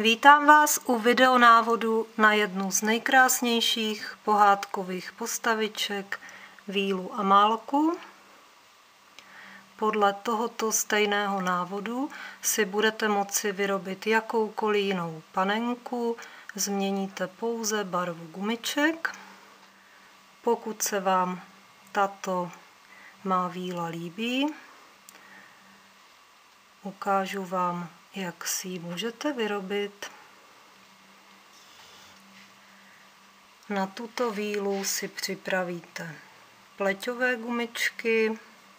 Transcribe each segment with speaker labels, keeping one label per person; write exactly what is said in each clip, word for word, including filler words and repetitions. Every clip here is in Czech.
Speaker 1: Vítám vás u videonávodu na jednu z nejkrásnějších pohádkových postaviček Vílu a Málku. Podle tohoto stejného návodu si budete moci vyrobit jakoukoliv jinou panenku, změníte pouze barvu gumiček. Pokud se vám tato má víla líbí, ukážu vám, jak si ji můžete vyrobit. Na tuto vílu si připravíte pleťové gumičky,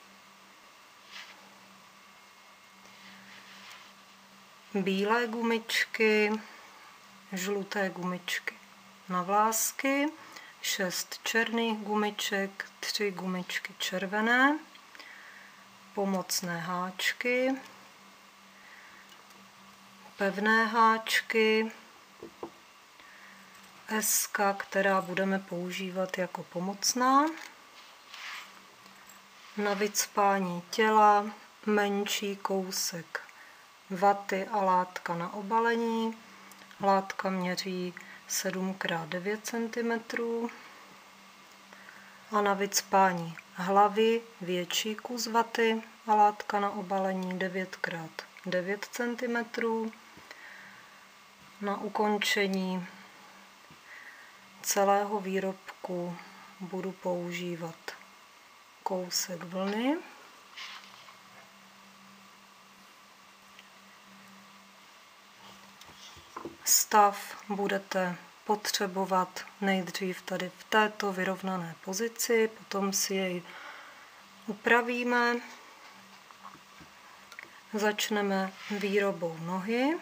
Speaker 1: bílé gumičky, žluté gumičky na vlásky, šest černých gumiček, tři gumičky červené, pomocné háčky, pevné háčky, eska, která budeme používat jako pomocná, na vycpání těla menší kousek vaty a látka na obalení. Látka měří sedm krát devět centimetrů a na vycpání hlavy větší kus vaty a látka na obalení devět krát devět centimetrů. Na ukončení celého výrobku budu používat kousek vlny. Stav budete potřebovat nejdřív tady v této vyrovnané pozici, potom si jej upravíme. Začneme výrobou nohy.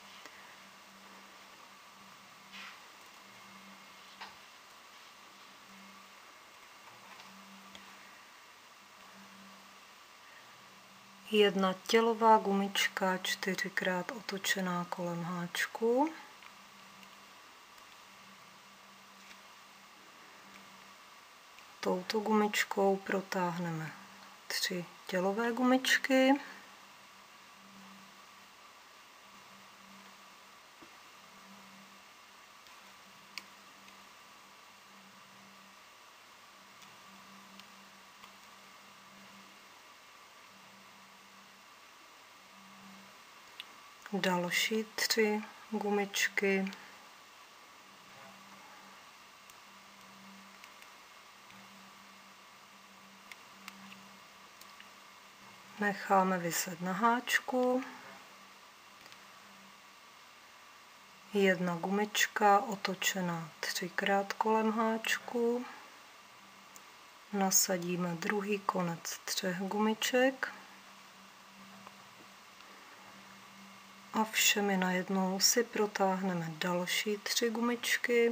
Speaker 1: Jedna tělová gumička čtyřikrát otočená kolem háčku. Touto gumičkou protáhneme tři tělové gumičky. Další tři gumičky. Necháme viset na háčku. Jedna gumička otočená třikrát kolem háčku. Nasadíme druhý konec třech gumiček. A všemi najednou si protáhneme další tři gumičky.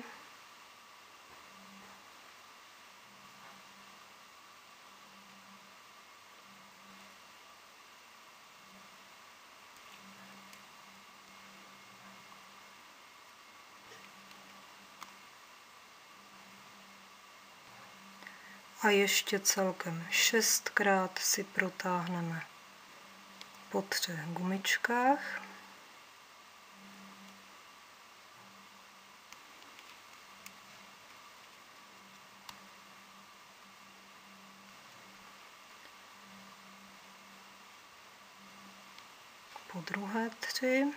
Speaker 1: A ještě celkem šestkrát si protáhneme po třech gumičkách. Po druhé tři.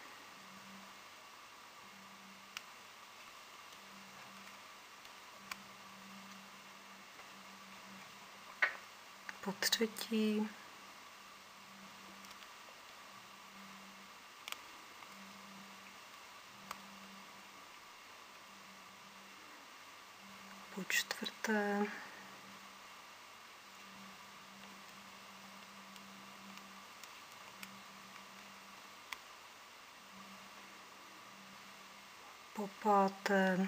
Speaker 1: Po třetí. Po čtvrté. Po páté.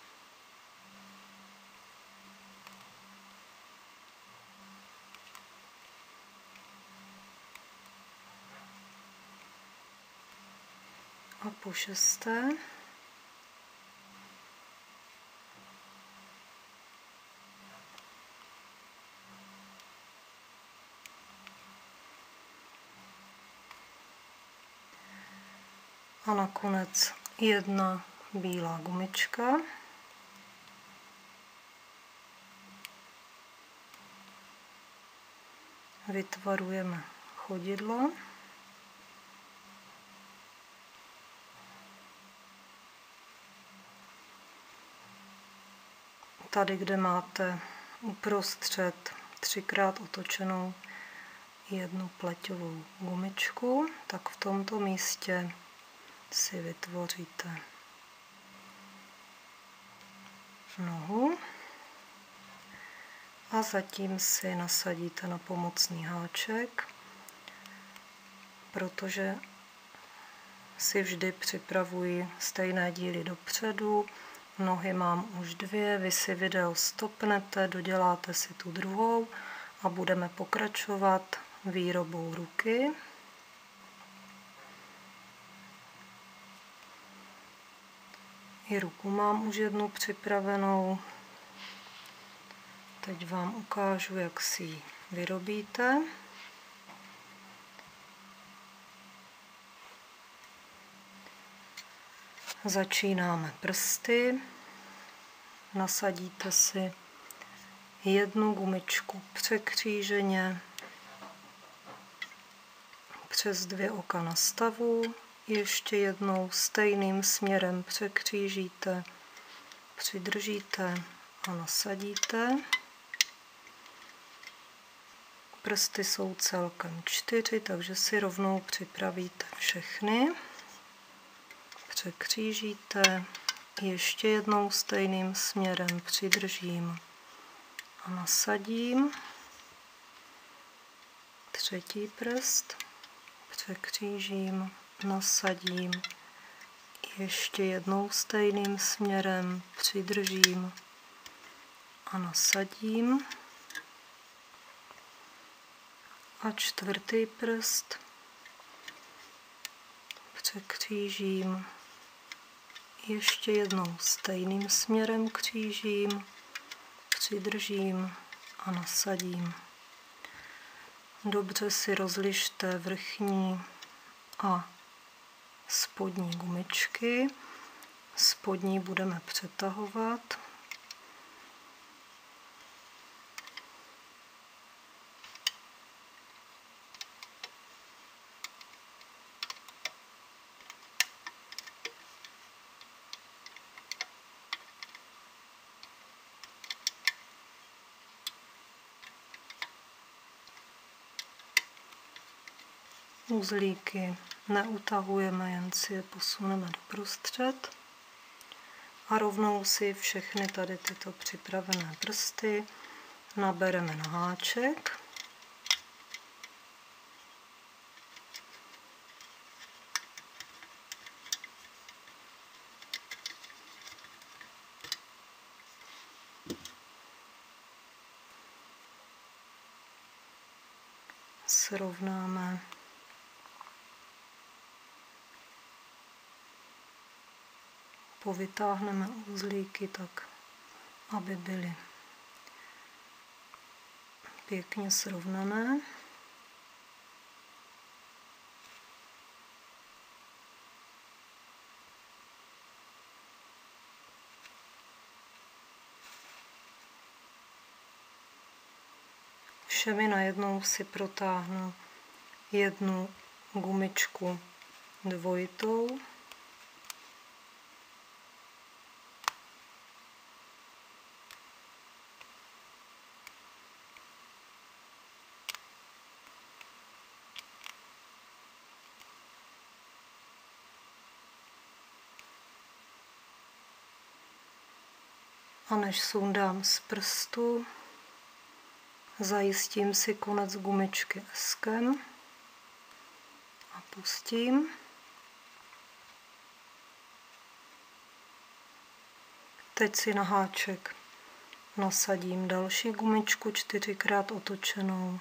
Speaker 1: A po šesté. a nakonec jedna bílá gumička. Vytvarujeme chodidlo. Tady, kde máte uprostřed třikrát otočenou jednu pleťovou gumičku, tak v tomto místě si vytvoříte nohu a zatím si nasadíte na pomocný háček, protože si vždy připravuji stejné díly dopředu. Nohy mám už dvě, vy si video stopnete, doděláte si tu druhou a budeme pokračovat výrobou ruky. I ruku mám už jednu připravenou. Teď vám ukážu, jak si ji vyrobíte. Začínáme prsty. Nasadíte si jednu gumičku překříženě přes dvě oka na stavu. Ještě jednou stejným směrem překřížíte, přidržíte a nasadíte. Prsty jsou celkem čtyři, takže si rovnou připravíte všechny. Překřížíte, ještě jednou stejným směrem přidržím a nasadím. Třetí prst, překřížím, nasadím, ještě jednou stejným směrem přidržím a nasadím. A čtvrtý prst, překřížím, ještě jednou stejným směrem křížím, přidržím a nasadím. Dobře si rozlište vrchní a spodní gumičky. Spodní budeme přetahovat. Uzlíky neutahujeme, jen si je posuneme doprostřed a rovnou si všechny tady tyto připravené prsty nabereme na háček. Srovnáme povytáhneme uzlíky tak, aby byly pěkně srovnané. Všemi najednou si protáhnu jednu gumičku dvojitou. A než sundám z prstu, zajistím si konec gumičky eskem a pustím. Teď si na háček nasadím další gumičku čtyřikrát otočenou.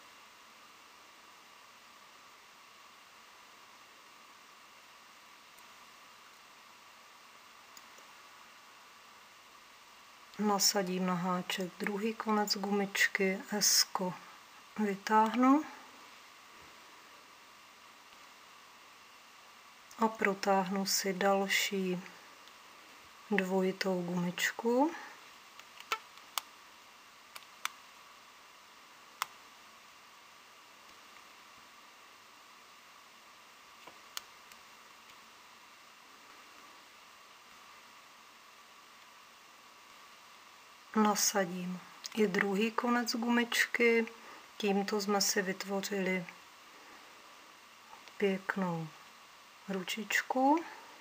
Speaker 1: Nasadím na háček druhý konec gumičky, esko vytáhnu a protáhnu si další dvojitou gumičku. Nasadím i druhý konec gumičky. Tímto jsme si vytvořili pěknou ručičku.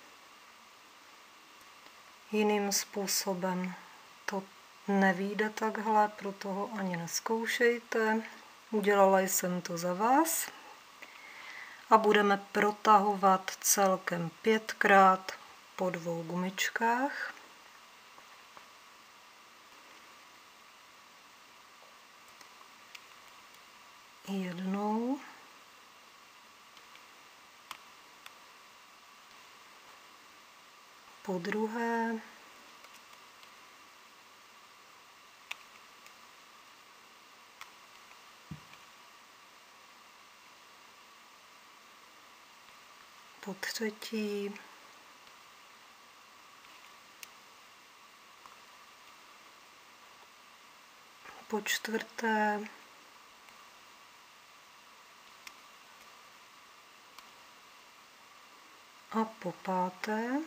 Speaker 1: Jiným způsobem to nevyjde takhle, proto ho ani nezkoušejte. Udělala jsem to za vás. A budeme protahovat celkem pětkrát po dvou gumičkách. Jednou. Po druhé. Po třetí. Po čtvrté. A po páté.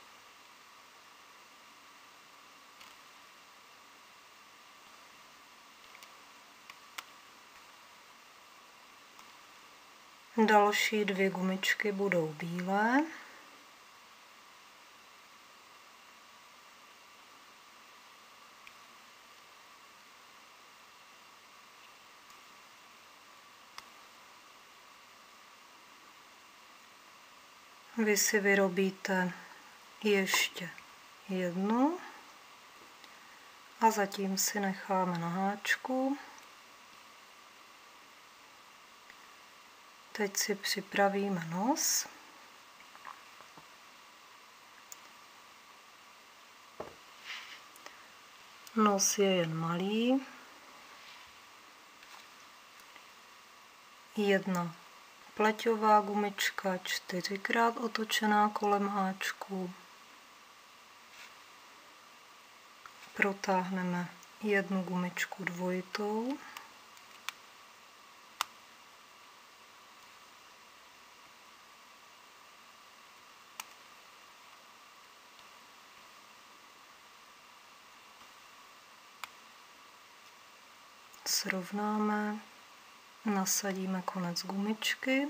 Speaker 1: Další dvě gumičky budou bílé. Vy si vyrobíte ještě jednu a zatím si necháme na háčku. Teď si připravíme nos. Nos je jen malý. Jedna pleťová gumička, čtyřikrát otočená kolem háčku. Protáhneme jednu gumičku dvojitou. Srovnáme, nasadíme konec gumičky.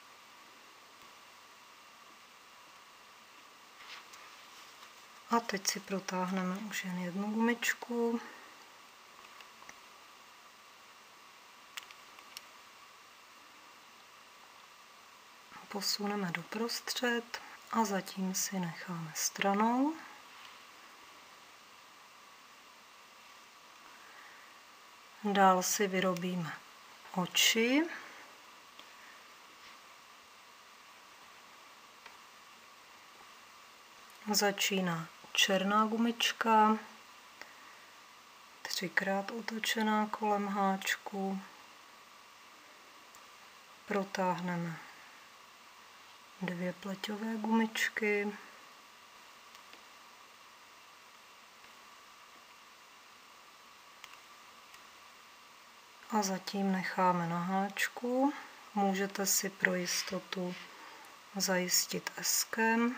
Speaker 1: A teď si protáhneme už jen jednu gumičku. Posuneme doprostřed a zatím si necháme stranou. Dál si vyrobíme oči. Začíná černá gumička, třikrát otočená kolem háčku. Protáhneme dvě pleťové gumičky. A zatím necháme na háčku. Můžete si pro jistotu zajistit eskem,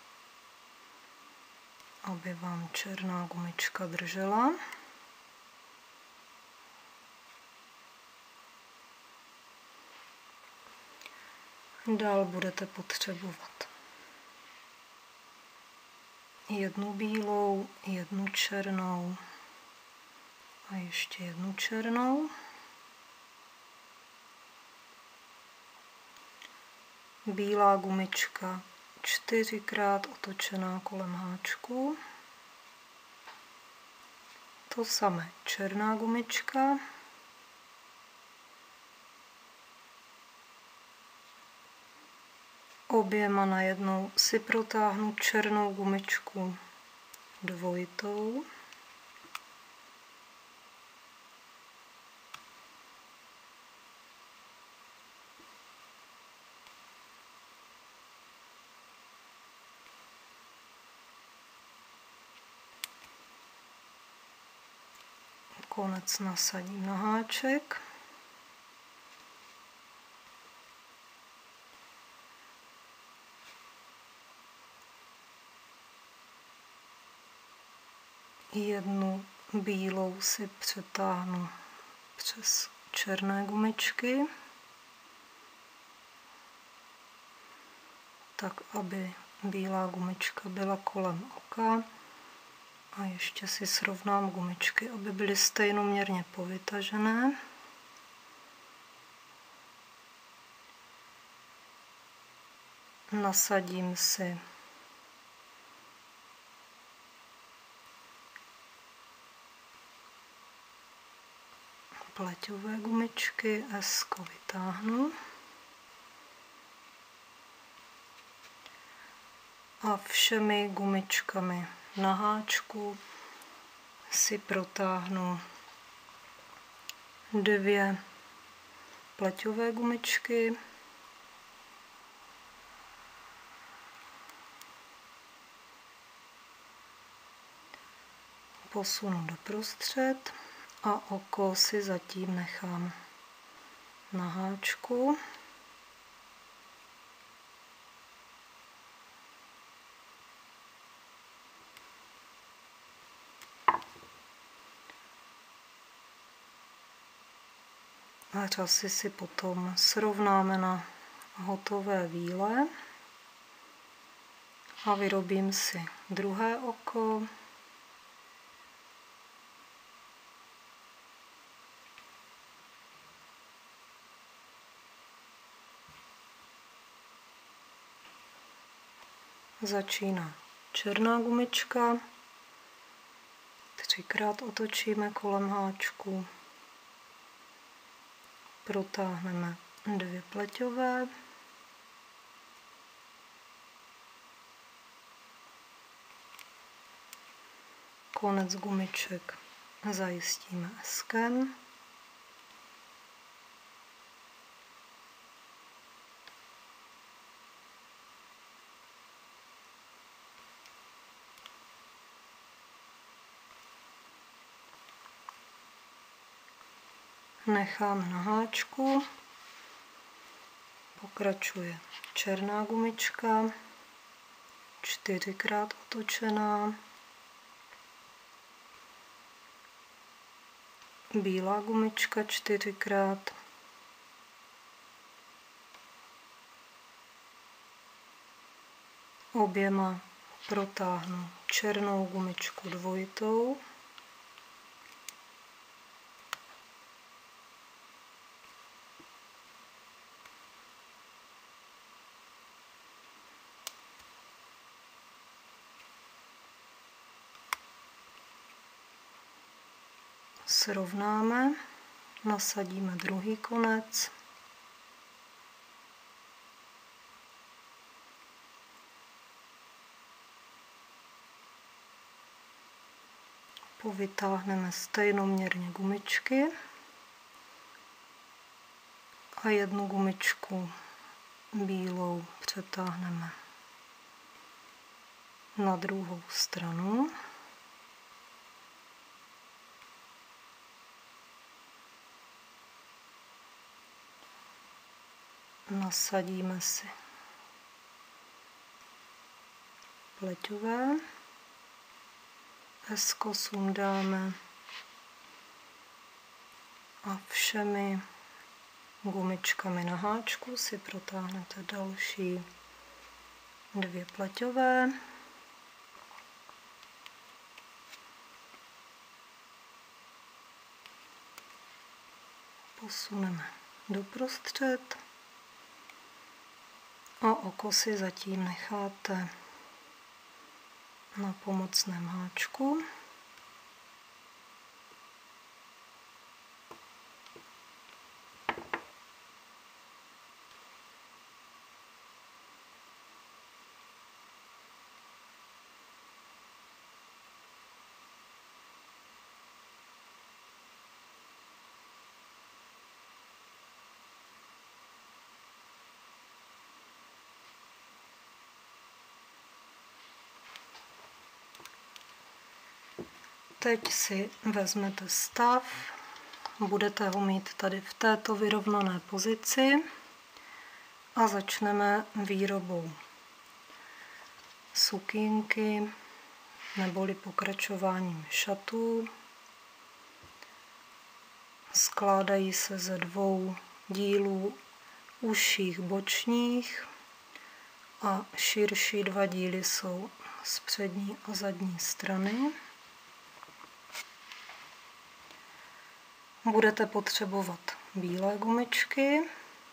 Speaker 1: aby vám černá gumička držela. Dál budete potřebovat jednu bílou, jednu černou a ještě jednu černou. Bílá gumička čtyřikrát otočená kolem háčku. To samé černá gumička. Oběma najednou si protáhnu černou gumičku dvojitou. konec nasadím na háček. Jednu bílou si přetáhnu přes černé gumičky, tak aby bílá gumička byla kolem oka. A ještě si srovnám gumičky, aby byly stejnoměrně povytažené. Nasadím si pleťové gumičky, esko vytáhnu a všemi gumičkami na háčku si protáhnu dvě pleťové gumičky, posunu doprostřed a oko si zatím nechám na háčku. A řasy si potom srovnáme na hotové víle a vyrobím si druhé oko. Začíná černá gumička, třikrát otočíme kolem háčku, protáhneme dvě pleťové, konec gumiček zajistíme eskem. Nechám na háčku, pokračuje černá gumička, čtyřikrát otočená, bílá gumička čtyřikrát, oběma protáhnu černou gumičku dvojitou, srovnáme, nasadíme druhý konec, povytáhneme stejnoměrně gumičky a jednu gumičku bílou přetáhneme na druhou stranu. Nasadíme si pleťové, esko sundáme a všemi gumičkami na háčku si protáhnete další dvě pleťové. Posuneme doprostřed a oko si zatím necháte na pomocném háčku. Teď si vezmete stav, budete ho mít tady v této vyrovnané pozici a začneme výrobou sukínky neboli pokračováním šatů. Skládají se ze dvou dílů užších bočních a širší dva díly jsou z přední a zadní strany. Budete potřebovat bílé gumičky.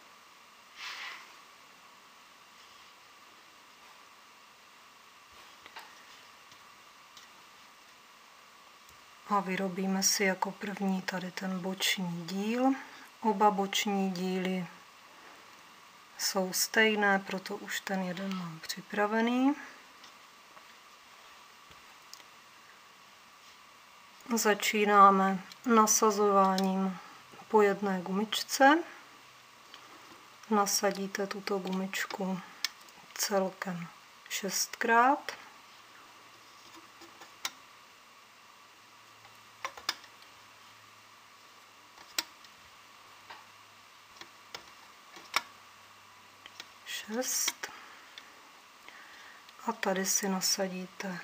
Speaker 1: A vyrobíme si jako první tady ten boční díl. Oba boční díly jsou stejné, proto už ten jeden mám připravený. Začínáme nasazováním po jedné gumičce. Nasadíte tuto gumičku celkem šestkrát. Šest. A tady si nasadíte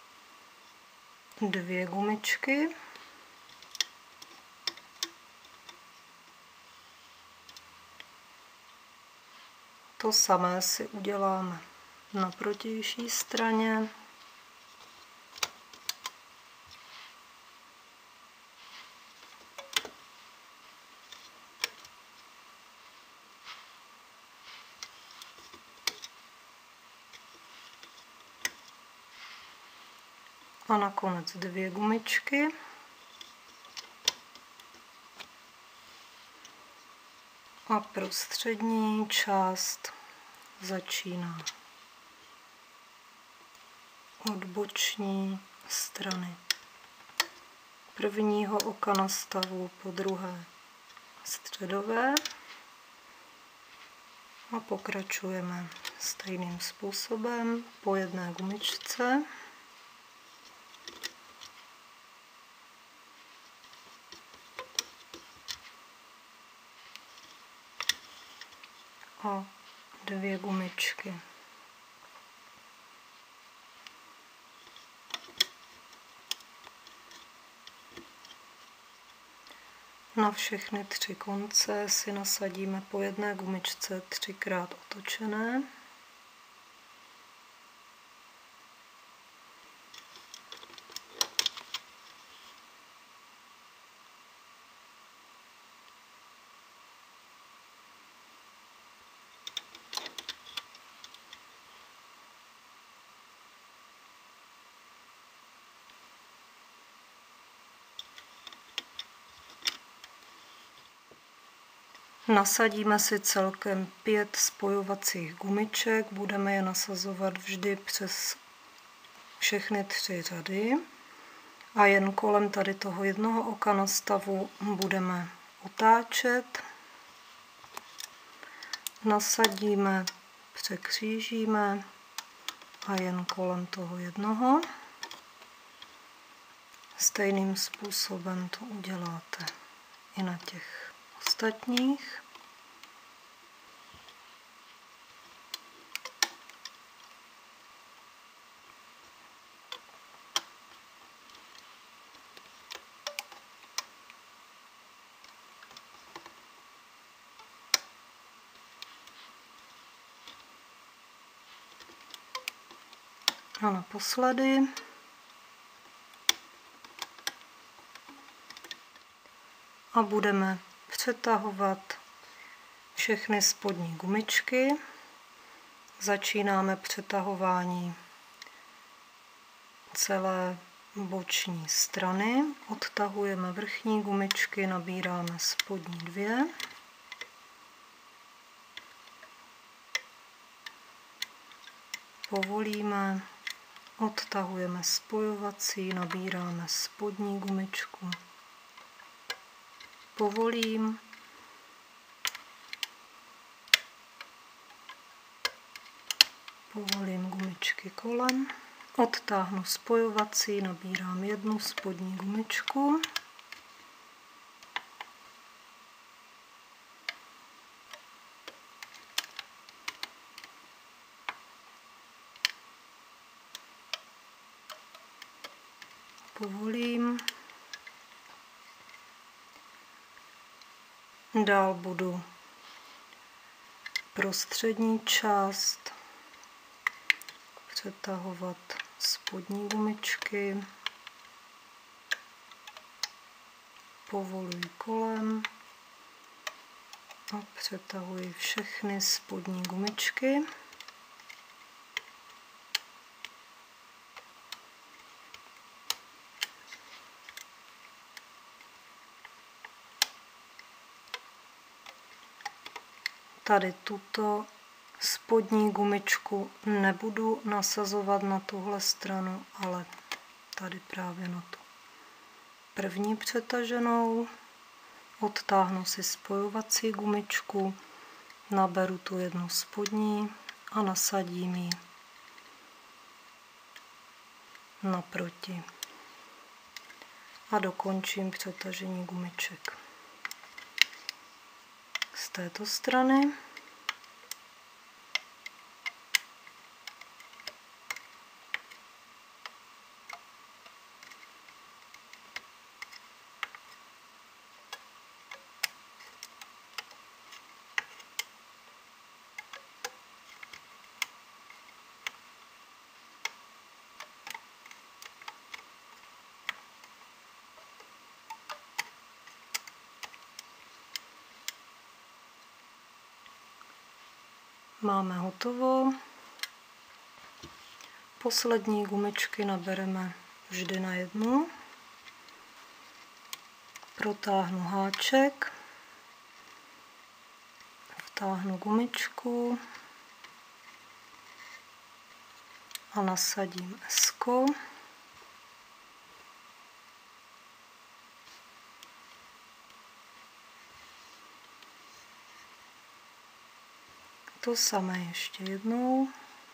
Speaker 1: dvě gumičky. To samé si uděláme na protější straně. A nakonec dvě gumičky. A prostřední část začíná od boční strany prvního oka na stavu po druhé středové a pokračujeme stejným způsobem po jedné gumičce. A dvě gumičky. Na všechny tři konce si nasadíme po jedné gumičce třikrát otočené. Nasadíme si celkem pět spojovacích gumiček, budeme je nasazovat vždy přes všechny tři řady a jen kolem tady toho jednoho oka na stavu budeme otáčet. Nasadíme, překřížíme a jen kolem toho jednoho. Stejným způsobem to uděláte i na těch ostatních. A naposledy a budeme přetahovat všechny spodní gumičky. Začínáme přetahování celé boční strany. Odtahujeme vrchní gumičky, nabíráme spodní dvě. Povolíme, odtahujeme spojovací, nabíráme spodní gumičku. Povolím. Povolím gumičky kolem. Odtáhnu spojovací, nabírám jednu spodní gumičku. Povolím. Dál budu prostřední část přetahovat spodní gumičky, povoluji kolem a přetahuji všechny spodní gumičky. Tady tuto spodní gumičku nebudu nasazovat na tuhle stranu, ale tady právě na tu první přetaženou. Odtáhnu si spojovací gumičku, naberu tu jednu spodní a nasadím ji naproti. A dokončím přetažení gumiček z této strany. Máme hotovo. Poslední gumičky nabereme vždy na jednu. Protáhnu háček, vtáhnu gumičku a nasadím esko. To samé ještě jednou.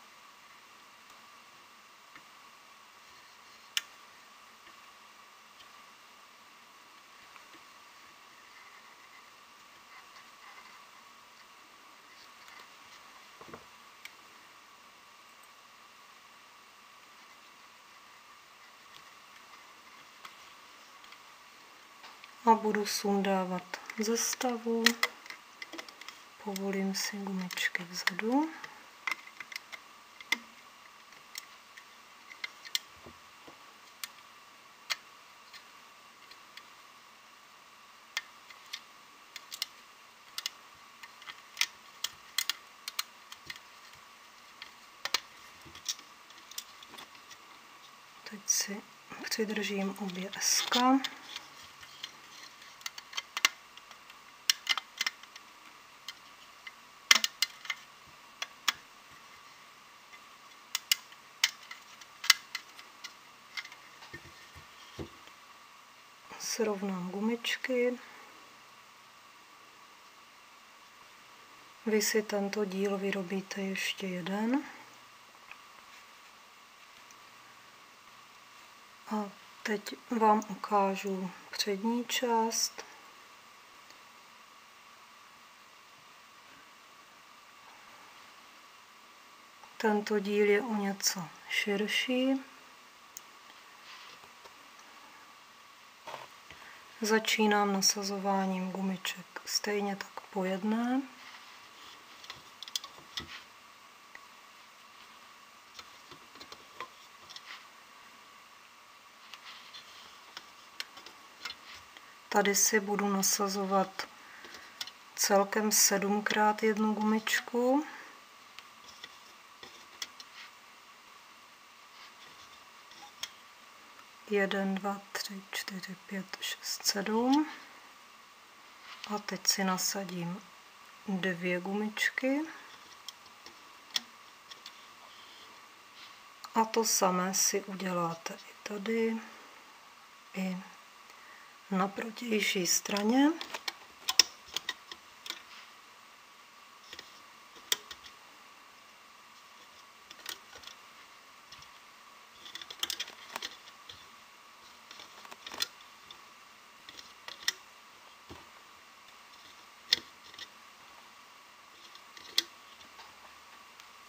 Speaker 1: A budu sundávat ze stavu. Povolím si gumičky vzadu. Teď si přidržím obě eska. Srovnám gumičky. Vy si tento díl vyrobíte ještě jeden. A teď vám ukážu přední část. Tento díl je o něco širší. Začínám nasazováním gumiček stejně tak po jedné. Tady si budu nasazovat celkem sedmkrát jednu gumičku. Jeden, dva, tři, čtyři, pět, šest, sedm. A teď si nasadím dvě gumičky. A to samé si uděláte i tady, i na protější straně.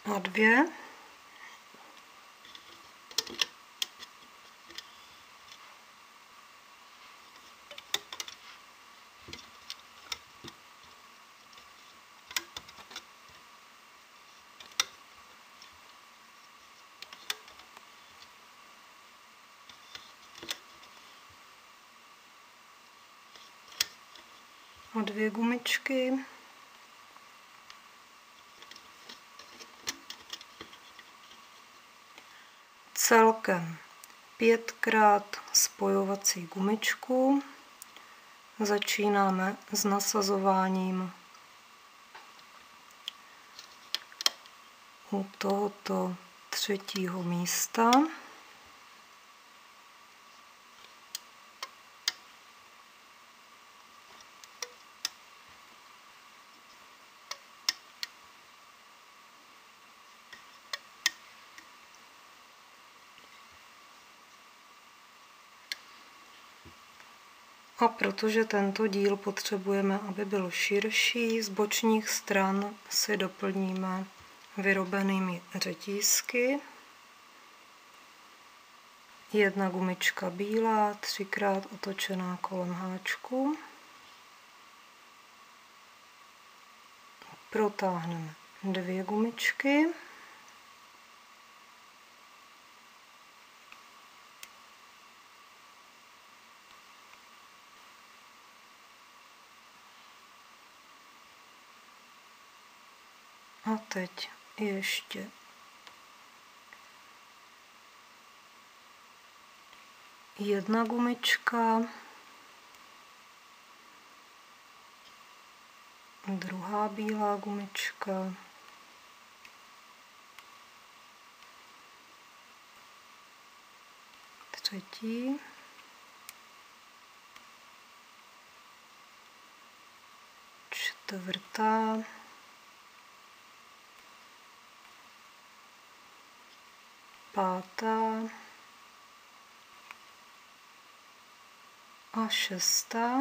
Speaker 1: a dvě. A dvě gumičky. Celkem pětkrát spojovací gumičku. Začínáme s nasazováním u tohoto třetího místa. A protože tento díl potřebujeme, aby byl širší, z bočních stran si doplníme vyrobenými řetízky. Jedna gumička bílá, třikrát otočená kolem háčku. Protáhneme dvě gumičky. A teď ještě jedna gumička, druhá bílá gumička, třetí, čtvrtá, pátá a šestá.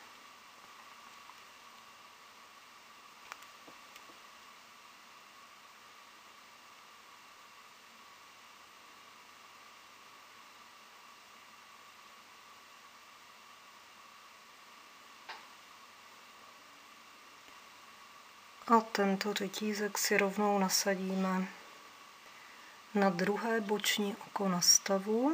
Speaker 1: A tento řetízek si rovnou nasadíme na druhé boční oko na stavu.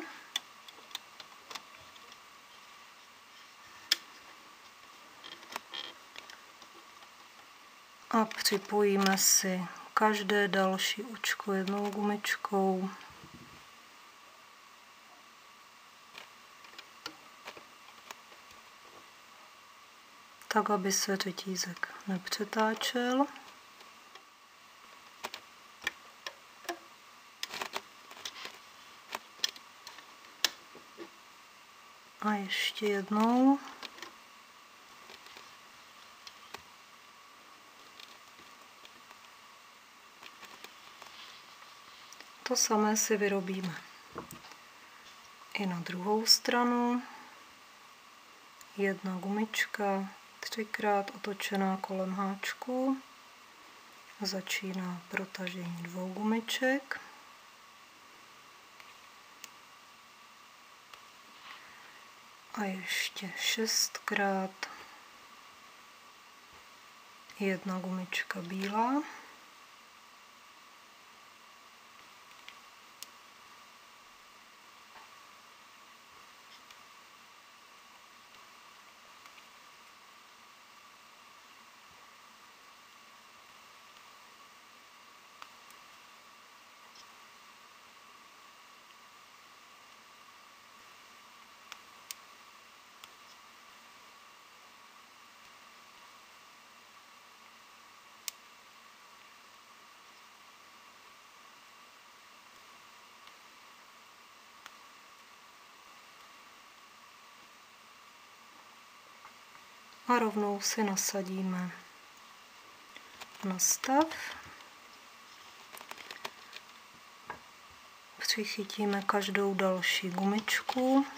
Speaker 1: A připojíme si každé další očko jednou gumičkou. Tak, aby se řetízek nepřetáčel. A ještě jednou. To samé si vyrobíme i na druhou stranu. Jedna gumička, třikrát otočená kolem háčku. Začíná protažení dvou gumiček. A ještě šestkrát jedna gumička bílá. A rovnou si nasadíme na stav. Přichytíme každou další gumičku.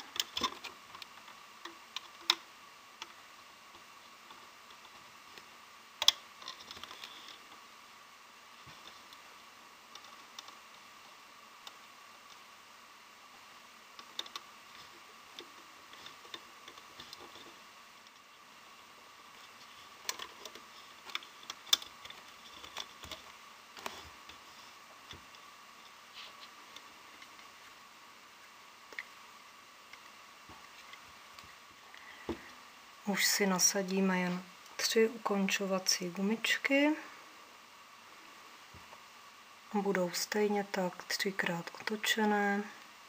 Speaker 1: už si nasadíme jen tři ukončovací gumičky. Budou stejně tak třikrát otočené.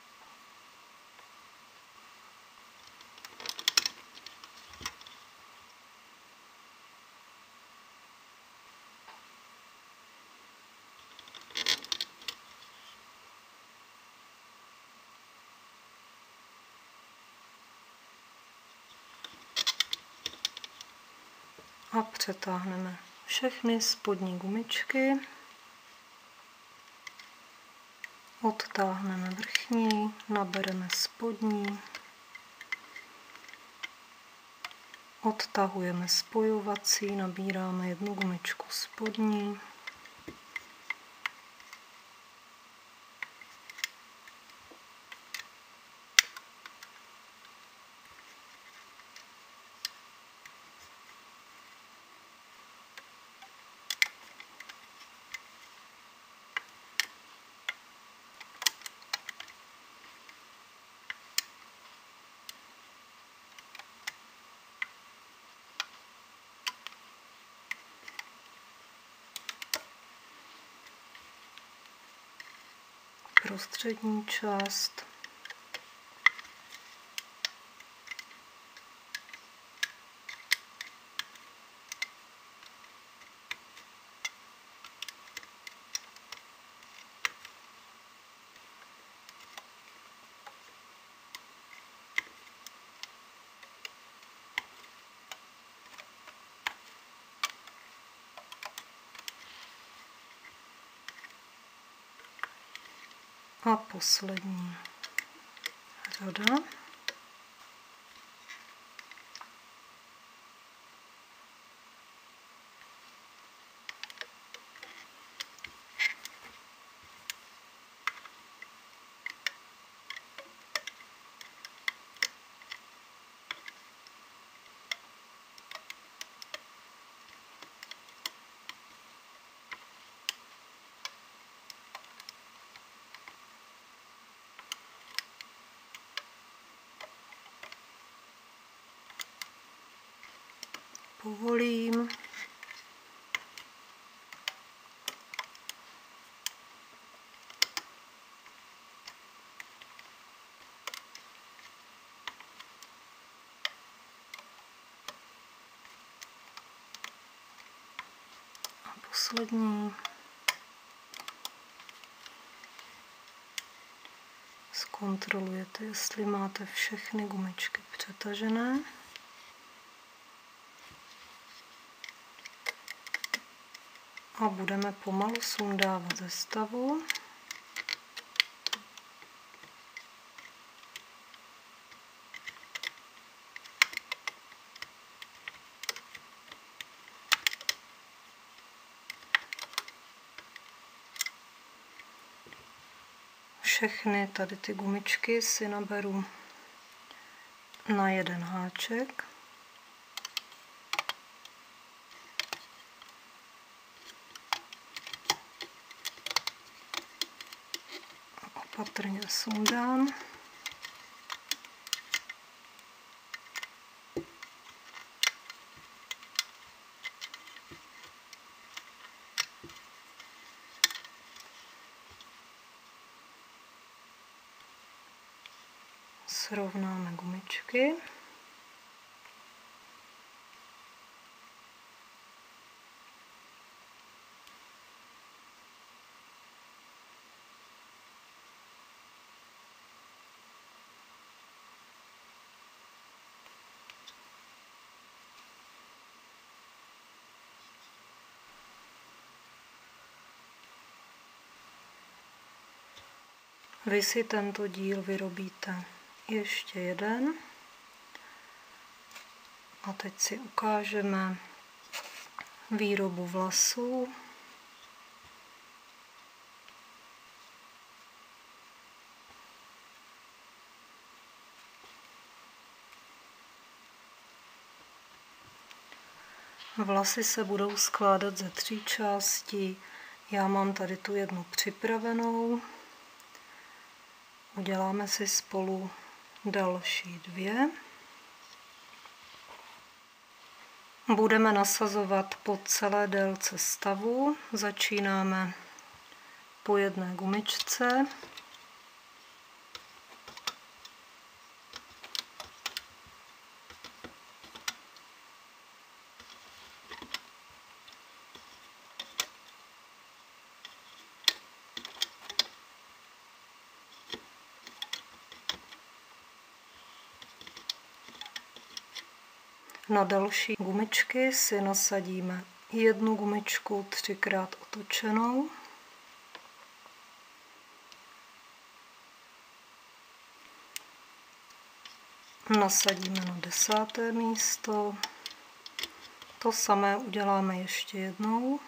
Speaker 1: A přetáhneme všechny spodní gumičky. Odtáhneme vrchní, nabereme spodní. Odtahujeme spojovací, nabíráme jednu gumičku spodní. Prostřední část. A poslední řada. Povolím. A poslední. Zkontrolujete, jestli máte všechny gumičky přetažené. A budeme pomalu sundávat ze stavu. Všechny tady ty gumičky si naberu na jeden háček. Opatrně sundám. Srovnáme gumičky. Vy si tento díl vyrobíte ještě jeden. A teď si ukážeme výrobu vlasů. Vlasy se budou skládat ze tří částí. Já mám tady tu jednu připravenou. Uděláme si spolu další dvě. Budeme nasazovat po celé délce stavu. Začínáme po jedné gumičce. Na další gumičky si nasadíme jednu gumičku třikrát otočenou. Nasadíme na desáté místo. To samé uděláme ještě jednou.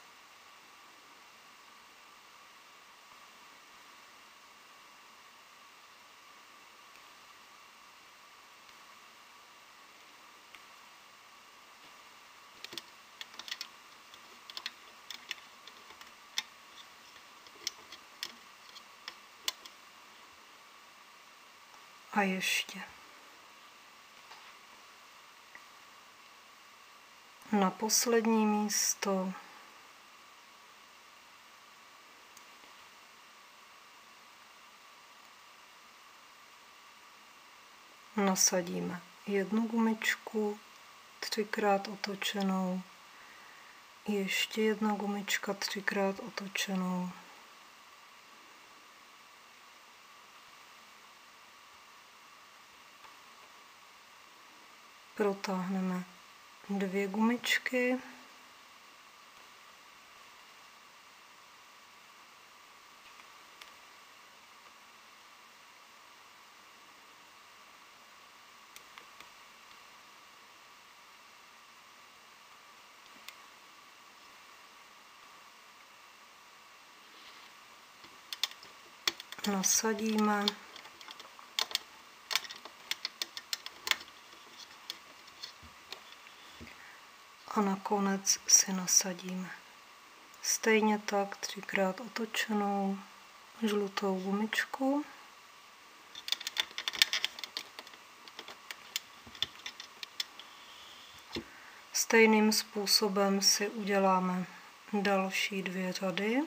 Speaker 1: A ještě. Na poslední místo. Nasadíme jednu gumičku, třikrát otočenou. Ještě jedna gumička, třikrát otočenou. Protáhneme dvě gumičky. Nasadíme. A nakonec si nasadíme stejně tak třikrát otočenou žlutou gumičku. Stejným způsobem si uděláme další dvě řady.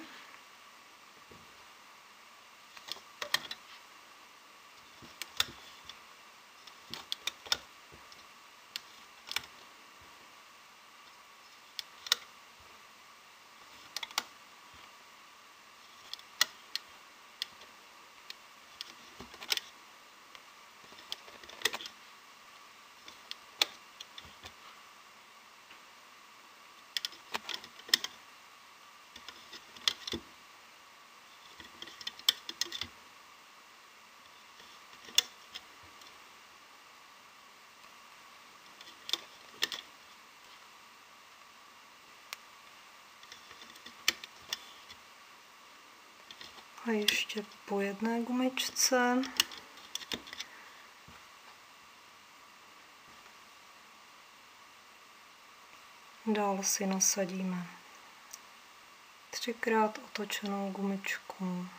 Speaker 1: A ještě po jedné gumičce. Dál si nasadíme třikrát otočenou gumičku,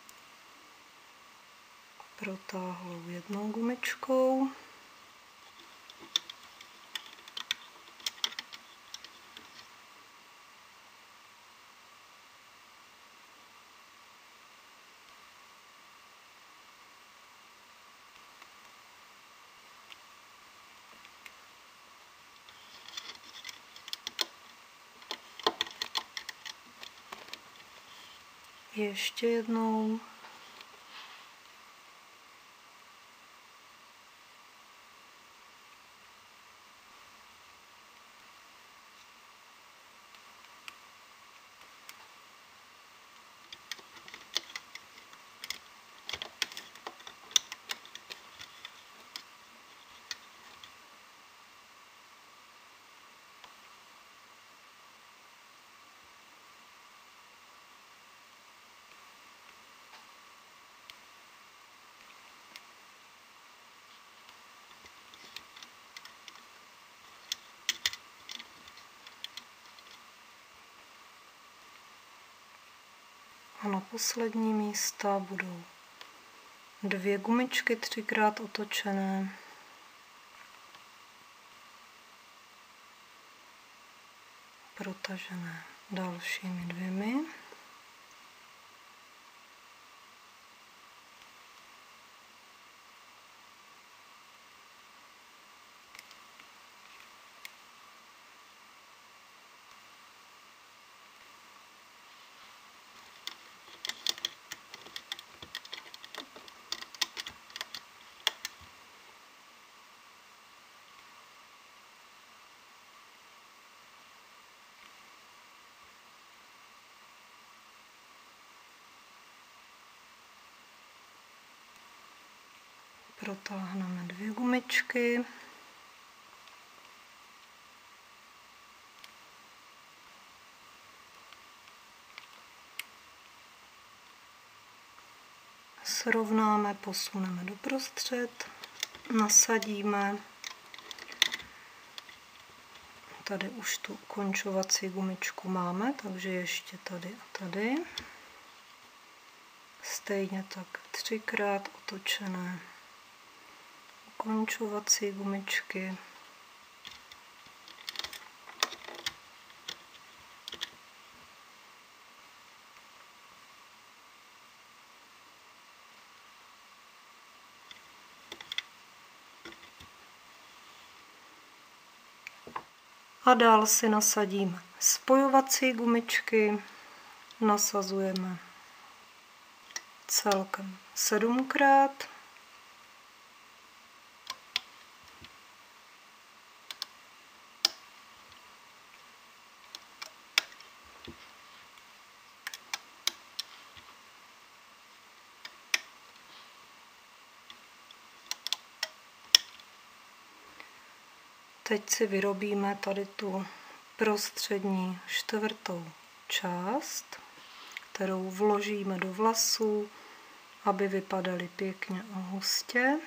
Speaker 1: protáhlou jednou gumičkou. Ještě jednou. A na poslední místa budou dvě gumičky třikrát otočené. protažené dalšími dvěmi. Protáhneme dvě gumičky. Srovnáme, posuneme doprostřed, nasadíme. Tady už tu ukončovací gumičku máme, takže ještě tady a tady. Stejně tak třikrát otočené ukončovací gumičky. A dál si nasadíme spojovací gumičky. Nasazujeme celkem sedmkrát. Teď si vyrobíme tady tu prostřední čtvrtou část, kterou vložíme do vlasů, aby vypadaly pěkně a hustě.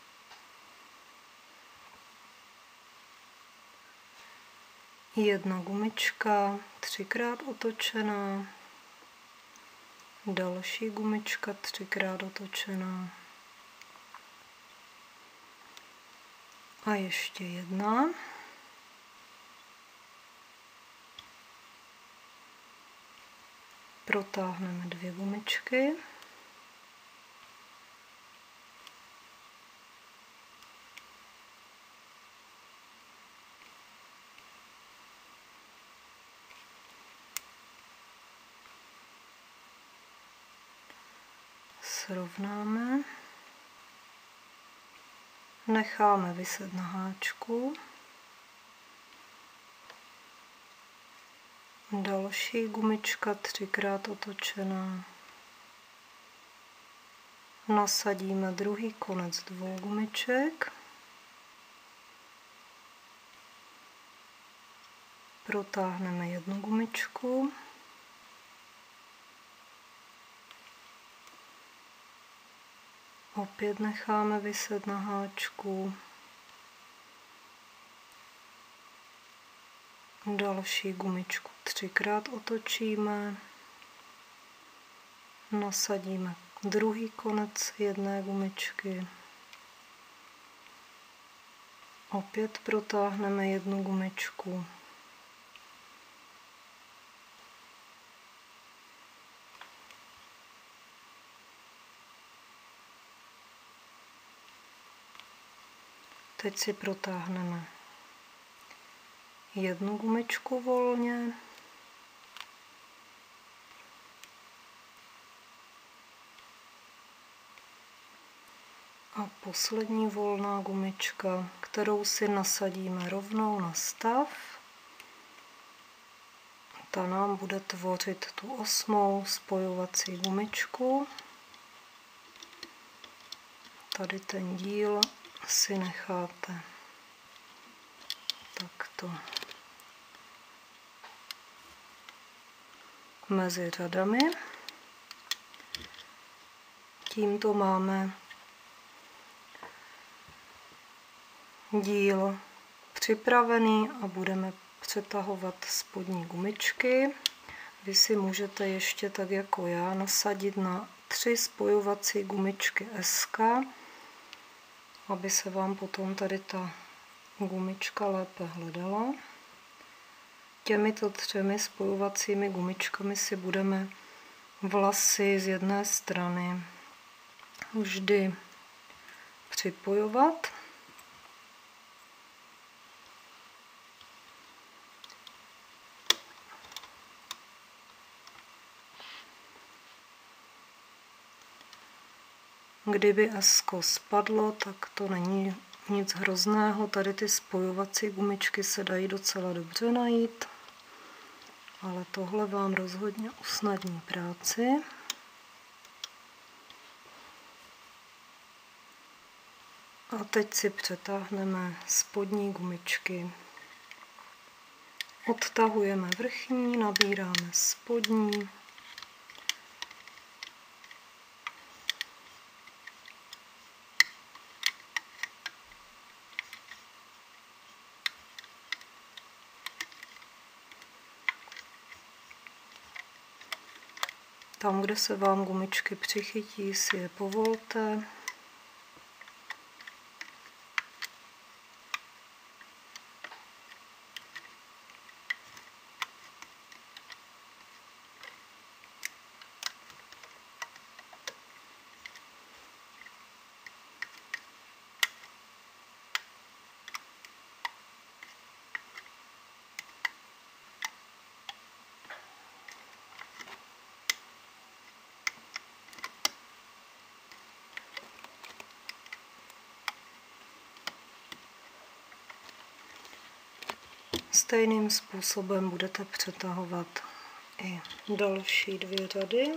Speaker 1: Jedna gumička, třikrát otočená, další gumička, třikrát otočená. A ještě jedna. Protáhneme dvě gumičky. Srovnáme. Necháme viset na háčku. Další gumička třikrát otočená. Nasadíme druhý konec dvou gumiček. Protáhneme jednu gumičku. Opět necháme viset na háčku. Další gumičku třikrát otočíme. Nasadíme druhý konec jedné gumičky. Opět protáhneme jednu gumičku. Teď si protáhneme jednu gumičku volně. A poslední volná gumička, kterou si nasadíme rovnou na stav. Ta nám bude tvořit tu osmou spojovací gumičku. Tady ten díl si necháte takto mezi řadami. Tímto máme díl připravený a budeme přetahovat spodní gumičky. Vy si můžete ještě tak jako já nasadit na tři spojovací gumičky S K, aby se vám potom tady ta gumička lépe hledala. Těmito třemi spojovacími gumičkami si budeme vlasy z jedné strany vždy připojovat. Kdyby esko spadlo, tak to není nic hrozného. Tady ty spojovací gumičky se dají docela dobře najít, ale tohle vám rozhodně usnadní práci. A teď si přetáhneme spodní gumičky. Odtahujeme vrchní, nabíráme spodní. Tam, kde se vám gumičky přichytí, si je povolte. Stejným způsobem budete přetahovat i další dvě řady.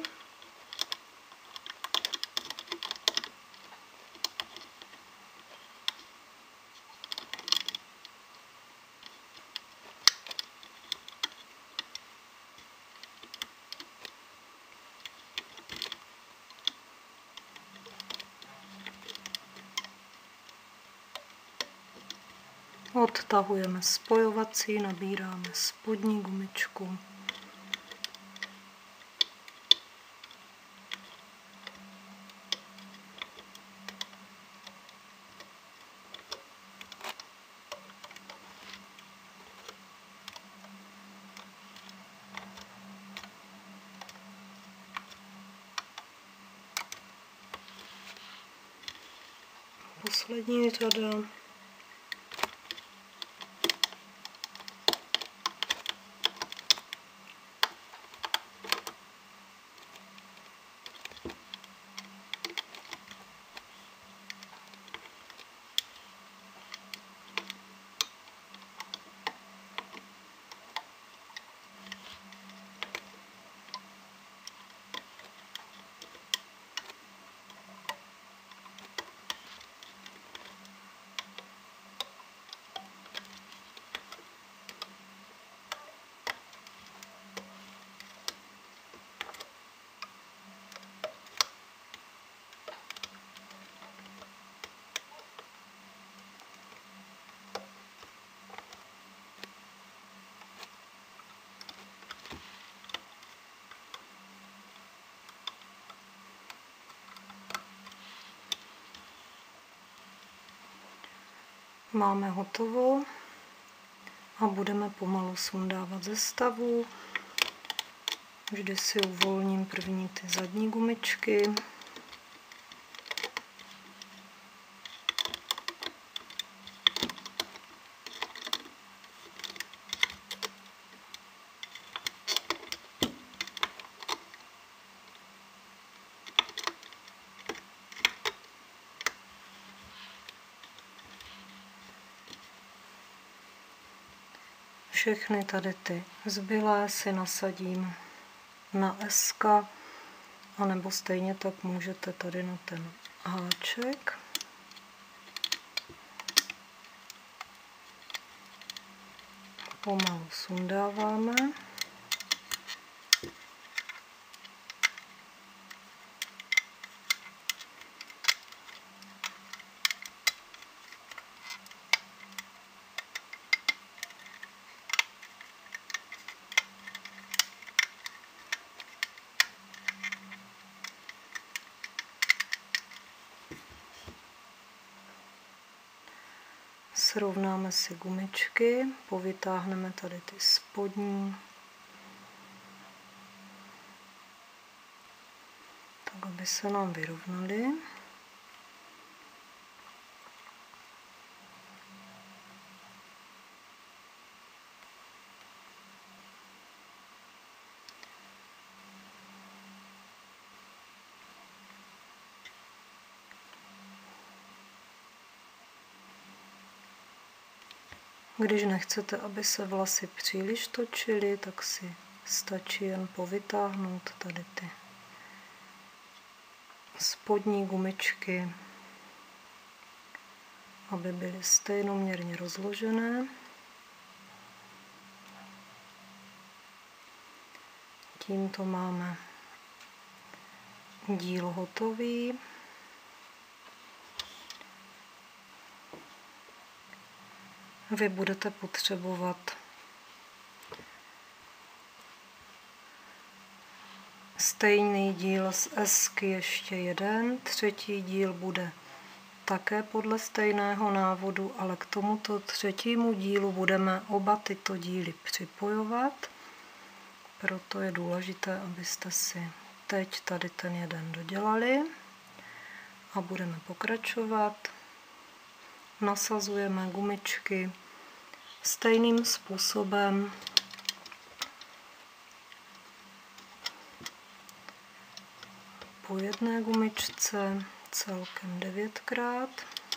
Speaker 1: Odtahujeme spojovací, nabíráme spodní gumičku. Poslední řada. Máme hotovo a budeme pomalu sundávat ze stavu. Vždy si uvolním první ty zadní gumičky. Všechny tady ty zbylé si nasadím na eska, anebo stejně tak můžete tady na ten háček. Pomalu sundáváme. Srovnáme si gumičky, povytáhneme tady ty spodní, tak aby se nám vyrovnaly. Když nechcete, aby se vlasy příliš točily, tak si stačí jen povytáhnout tady ty spodní gumičky, aby byly stejnoměrně rozložené. Tímto máme díl hotový. Vy budete potřebovat stejný díl z esky ještě jeden, třetí díl bude také podle stejného návodu, ale k tomuto třetímu dílu budeme oba tyto díly připojovat. Proto je důležité, abyste si teď tady ten jeden dodělali a budeme pokračovat. Nasazujeme gumičky stejným způsobem. Po jedné gumičce celkem devětkrát.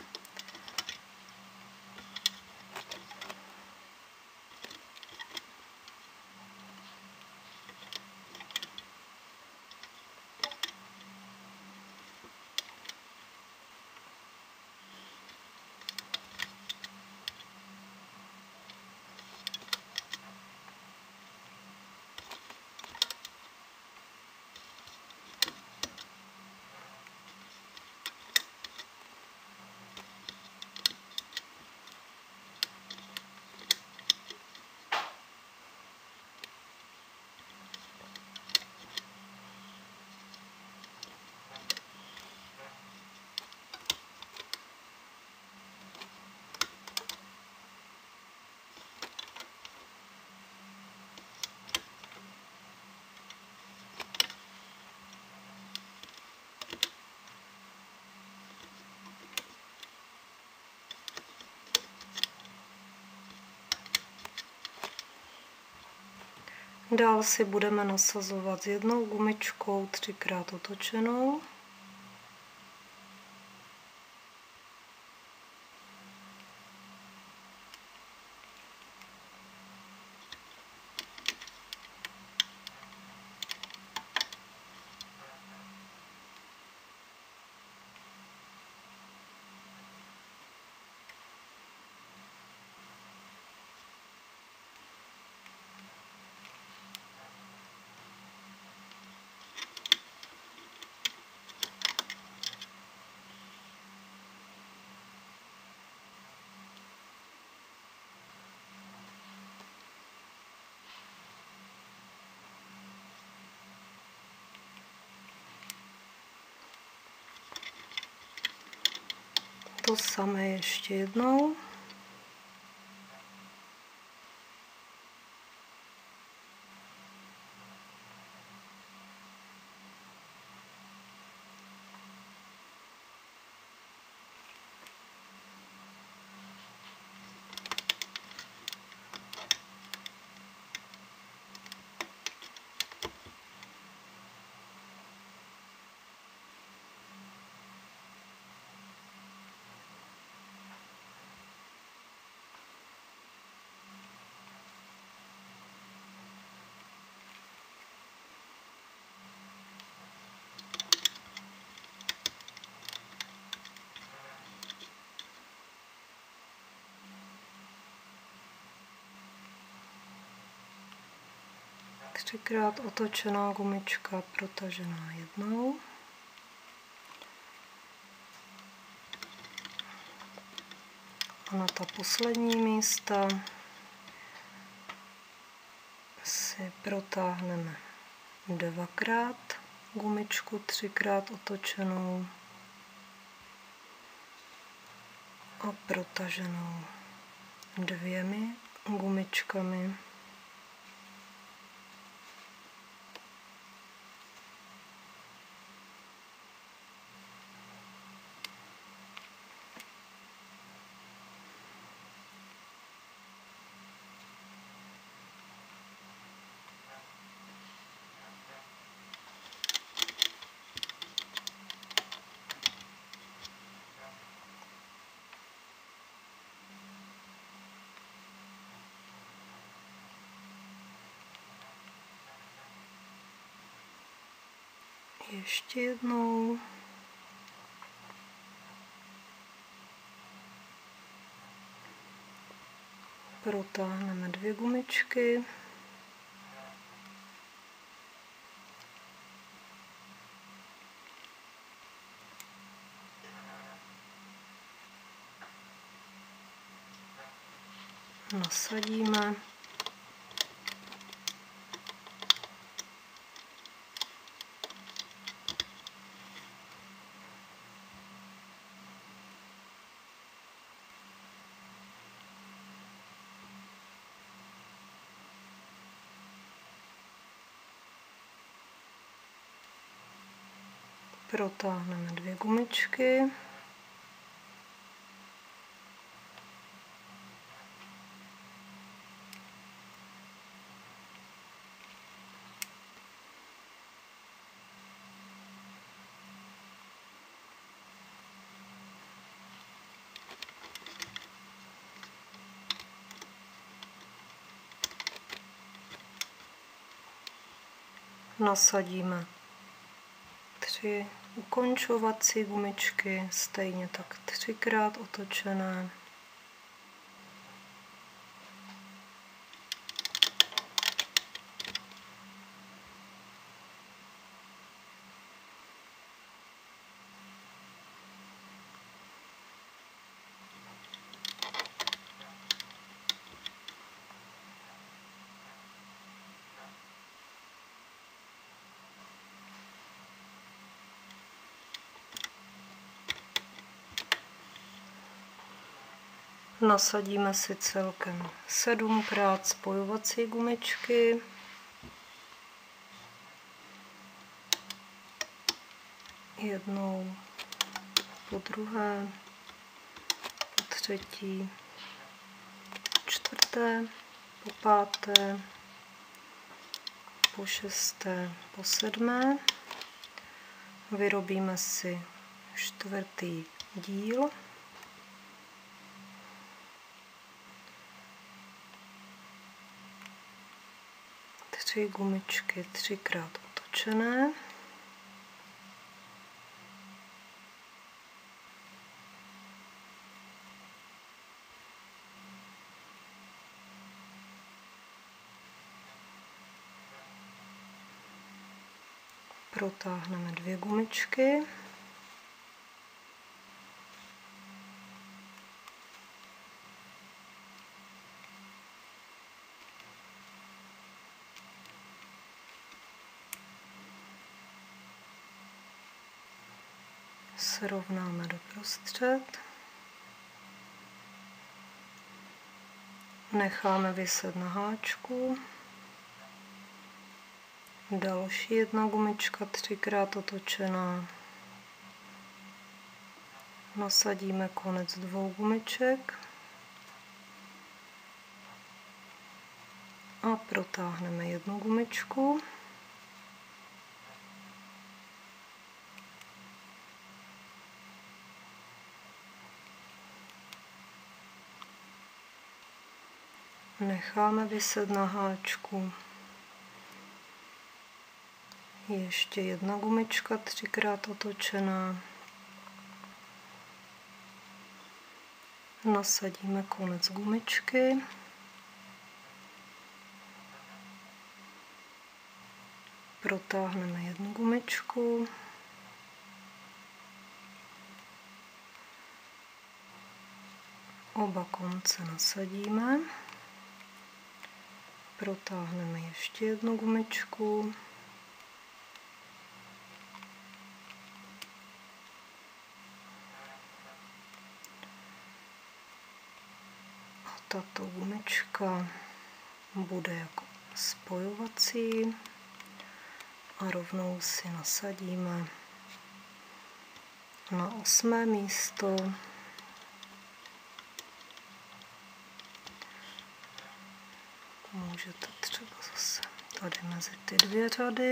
Speaker 1: Dál si budeme nasazovat s jednou gumičkou třikrát otočenou. To samé ještě jednou. Třikrát otočená gumička, protažená jednou. A na ta poslední místa si protáhneme dvakrát gumičku, třikrát otočenou a protaženou. dvěmi gumičkami. Ještě jednou. Protáhneme dvě gumičky. Nasadíme. Protáhneme dvě gumičky. Nasadíme tři ukončovací gumičky, stejně tak třikrát otočené. Nasadíme si celkem sedmkrát spojovací gumičky. Jednou, po druhé, po třetí, po čtvrté, po páté, po šesté, po sedmé. Vyrobíme si čtvrtý díl. Tři gumičky třikrát otočené. Protáhneme dvě gumičky. Srovnáme doprostřed. Necháme viset na háčku. Další jedna gumička třikrát otočená. Nasadíme konec dvou gumiček. A protáhneme jednu gumičku. Necháme viset na háčku. Ještě jedna gumička třikrát otočená. Nasadíme konec gumičky. Protáhneme jednu gumičku. Oba konce nasadíme. Protáhneme ještě jednu gumičku. tato gumička bude jako spojovací a rovnou si nasadíme na osmé místo. Můžete třeba zase tady mezi ty dvě řady.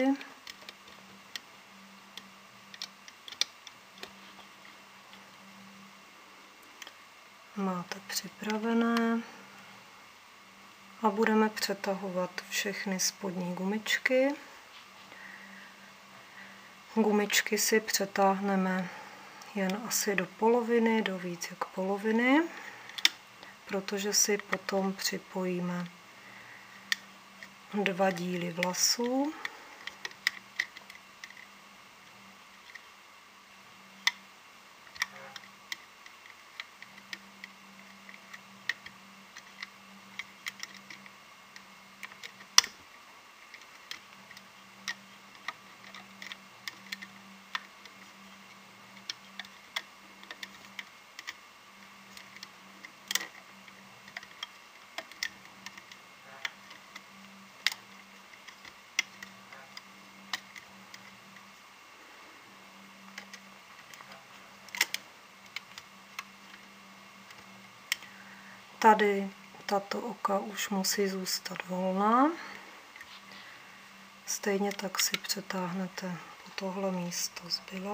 Speaker 1: Máte připravené a budeme přetahovat všechny spodní gumičky. Gumičky si přetáhneme jen asi do poloviny, do víc jak poloviny, protože si potom připojíme dva díly vlasů. Tady tato oka už musí zůstat volná. Stejně tak si přetáhnete po tohle místo zbylé.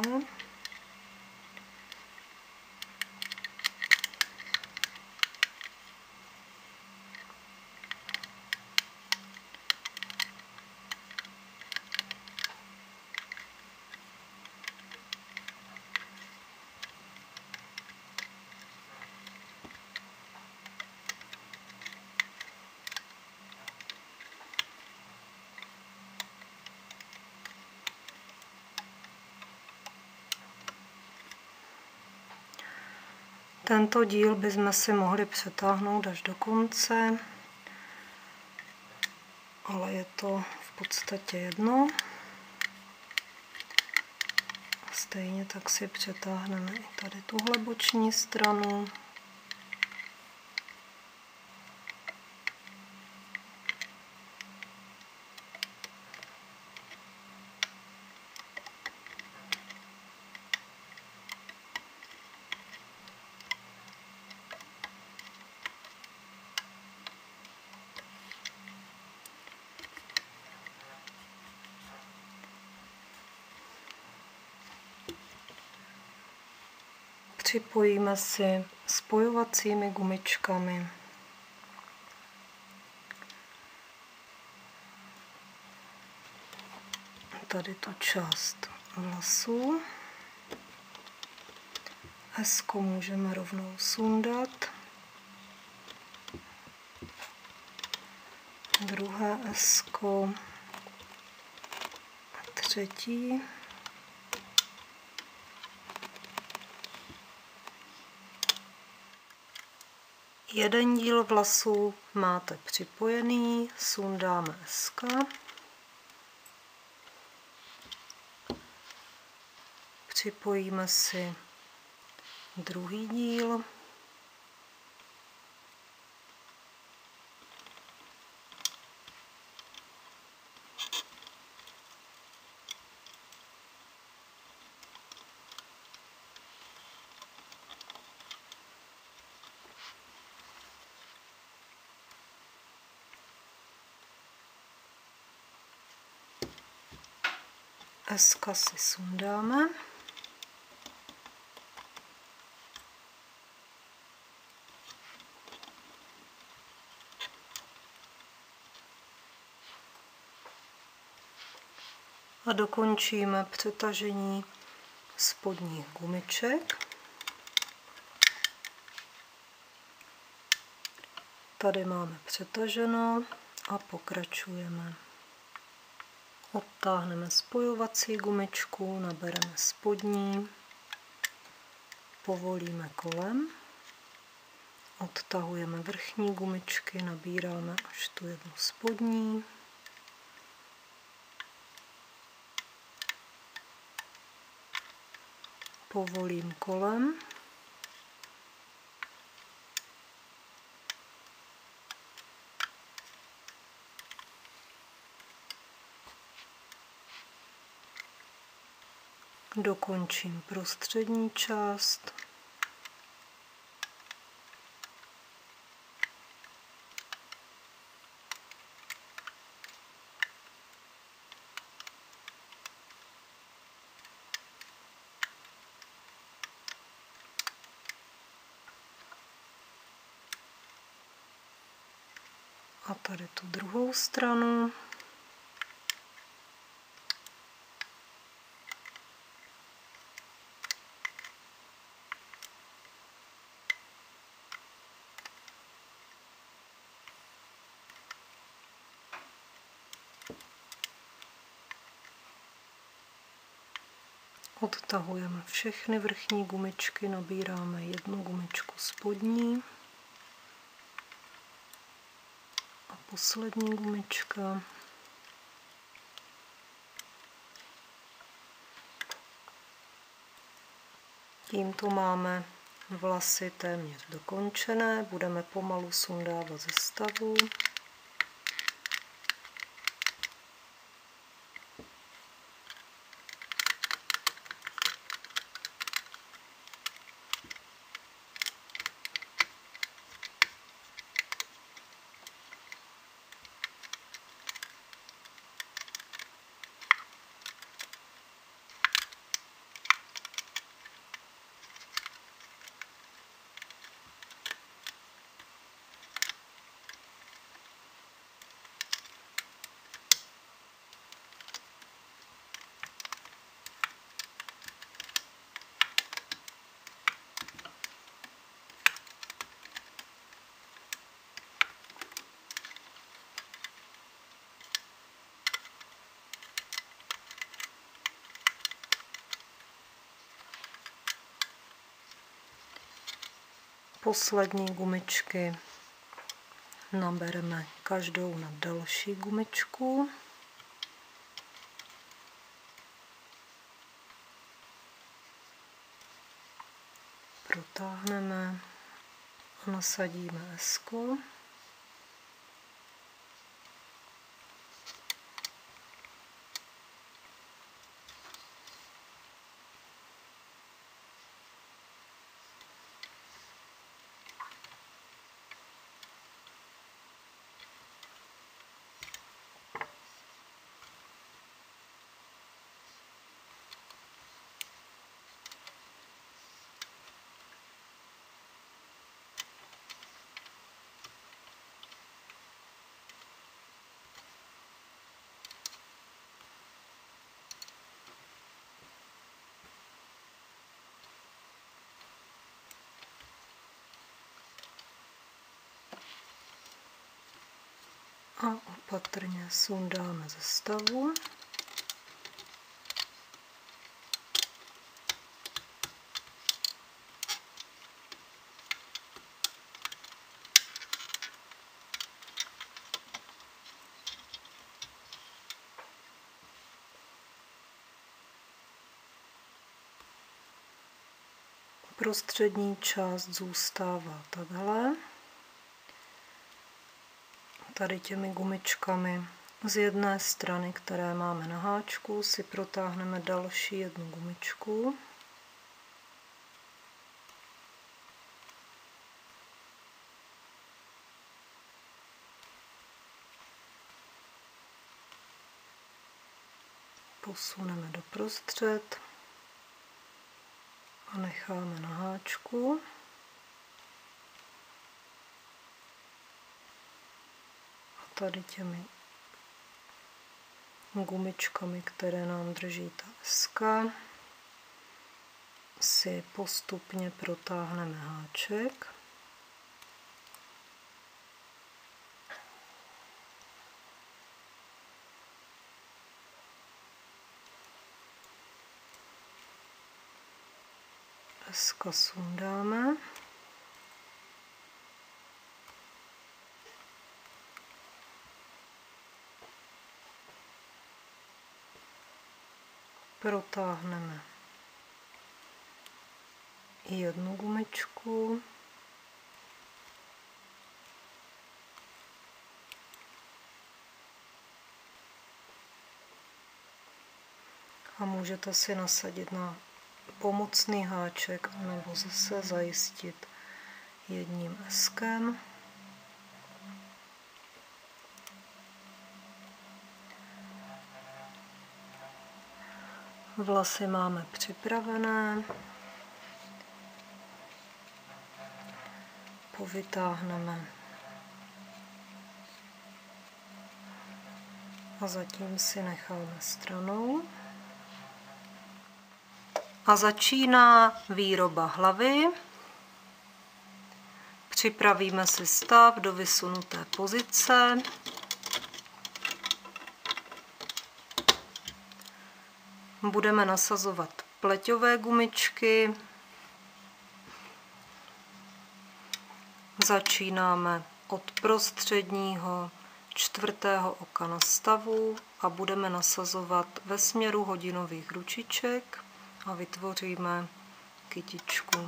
Speaker 1: Tento díl bychom si mohli přetáhnout až do konce, ale je to v podstatě jedno. Stejně tak si přetáhneme i tady tuhle boční stranu. Připojíme si spojovacími gumičkami tady tu část vlasů. Esko můžeme rovnou sundat. Druhé esko. Třetí. Jeden díl vlasů máte připojený, sundáme eska. Připojíme si druhý díl. Eska si sundáme. A dokončíme přetažení spodních gumiček. Tady máme přetaženo a pokračujeme. Odtáhneme spojovací gumičku, nabereme spodní, povolíme kolem, odtahujeme vrchní gumičky, nabíráme až tu jednu spodní. Povolím kolem. Dokončím prostřední část. A tady tu druhou stranu. Odtahujeme všechny vrchní gumičky, nabíráme jednu gumičku spodní a poslední gumička. Tímto máme vlasy téměř dokončené, budeme pomalu sundávat ze stavu. Poslední gumičky nabereme každou na další gumičku. Protáhneme a nasadíme esku. A opatrně sundáme ze stavu. Prostřední část zůstává takhle. Tady těmi gumičkami z jedné strany, které máme na háčku, si protáhneme další jednu gumičku. Posuneme doprostřed a necháme na háčku. Tady těmi gumičkami, které nám drží ta eska, si postupně protáhneme háček. Eska sundáme. Protáhneme jednu gumičku. A můžete si nasadit na pomocný háček nebo zase zajistit jedním eskem. Vlasy máme připravené. Povytáhneme a zatím si necháme stranou. A začíná výroba hlavy. Připravíme si stav do vysunuté pozice. Budeme nasazovat pleťové gumičky. Začínáme od prostředního čtvrtého oka na stavu a budeme nasazovat ve směru hodinových ručiček a vytvoříme kytičku.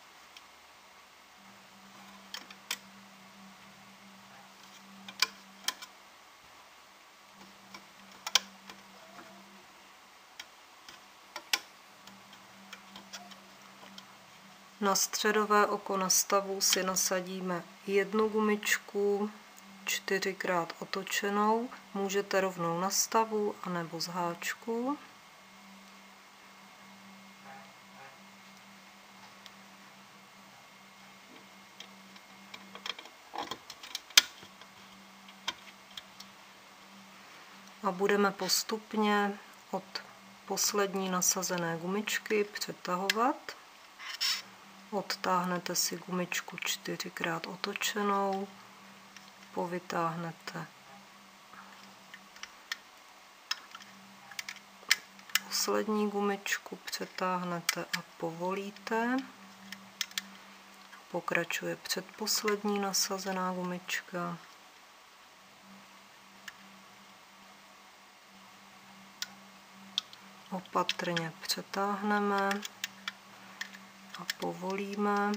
Speaker 1: Na středové oko na stavu si nasadíme jednu gumičku, čtyřikrát otočenou, můžete rovnou na stavu anebo z háčku. A budeme postupně od poslední nasazené gumičky přetahovat. Odtáhnete si gumičku čtyřikrát otočenou, povytáhnete poslední gumičku, přetáhnete a povolíte. Pokračuje předposlední nasazená gumička. Opatrně přetáhneme a povolíme.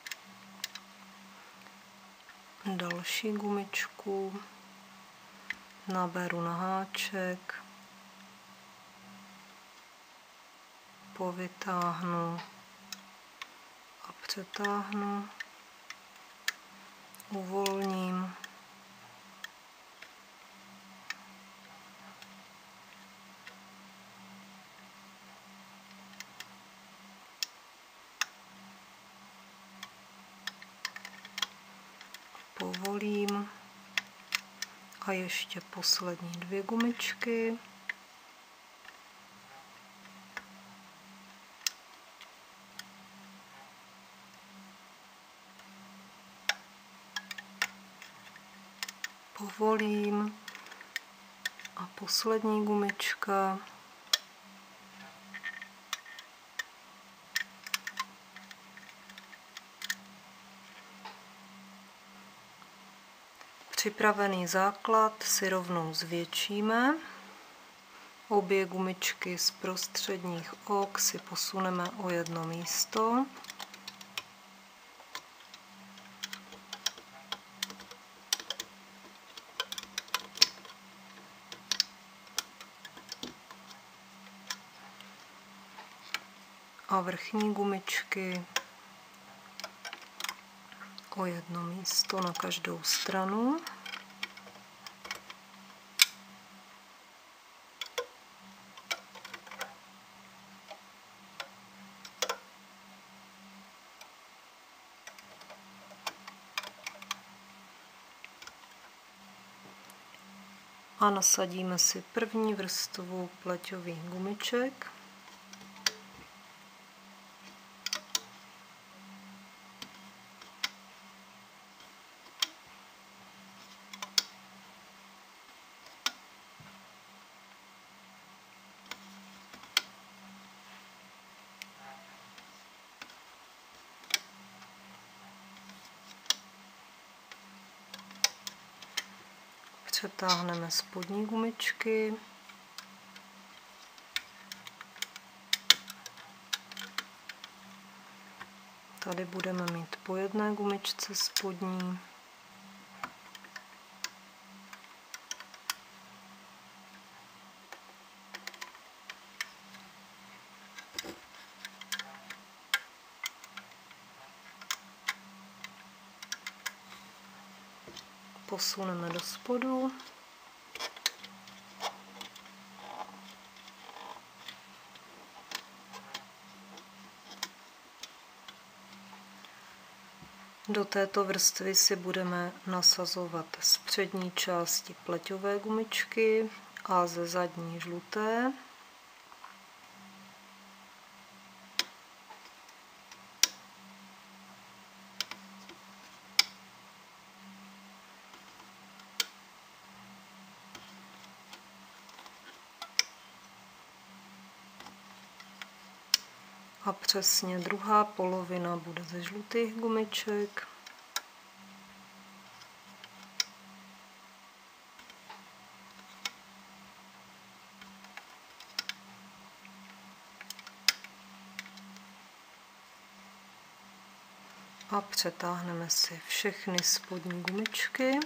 Speaker 1: Další gumičku naberu na háček, povytáhnu a přetáhnu, uvolním. Povolím a ještě poslední dvě gumičky. Povolím a poslední gumička. Připravený základ si rovnou zvětšíme. Obě gumičky z prostředních ok si posuneme o jedno místo. A vrchní gumičky o jedno místo na každou stranu. A nasadíme si první vrstvu pleťových gumiček. Přetáhneme spodní gumičky. Tady budeme mít po jedné gumičce spodní. posuneme do spodu. Do této vrstvy si budeme nasazovat z přední části pleťové gumičky a ze zadní žluté. A přesně druhá polovina bude ze žlutých gumiček. A přetáhneme si všechny spodní gumičky.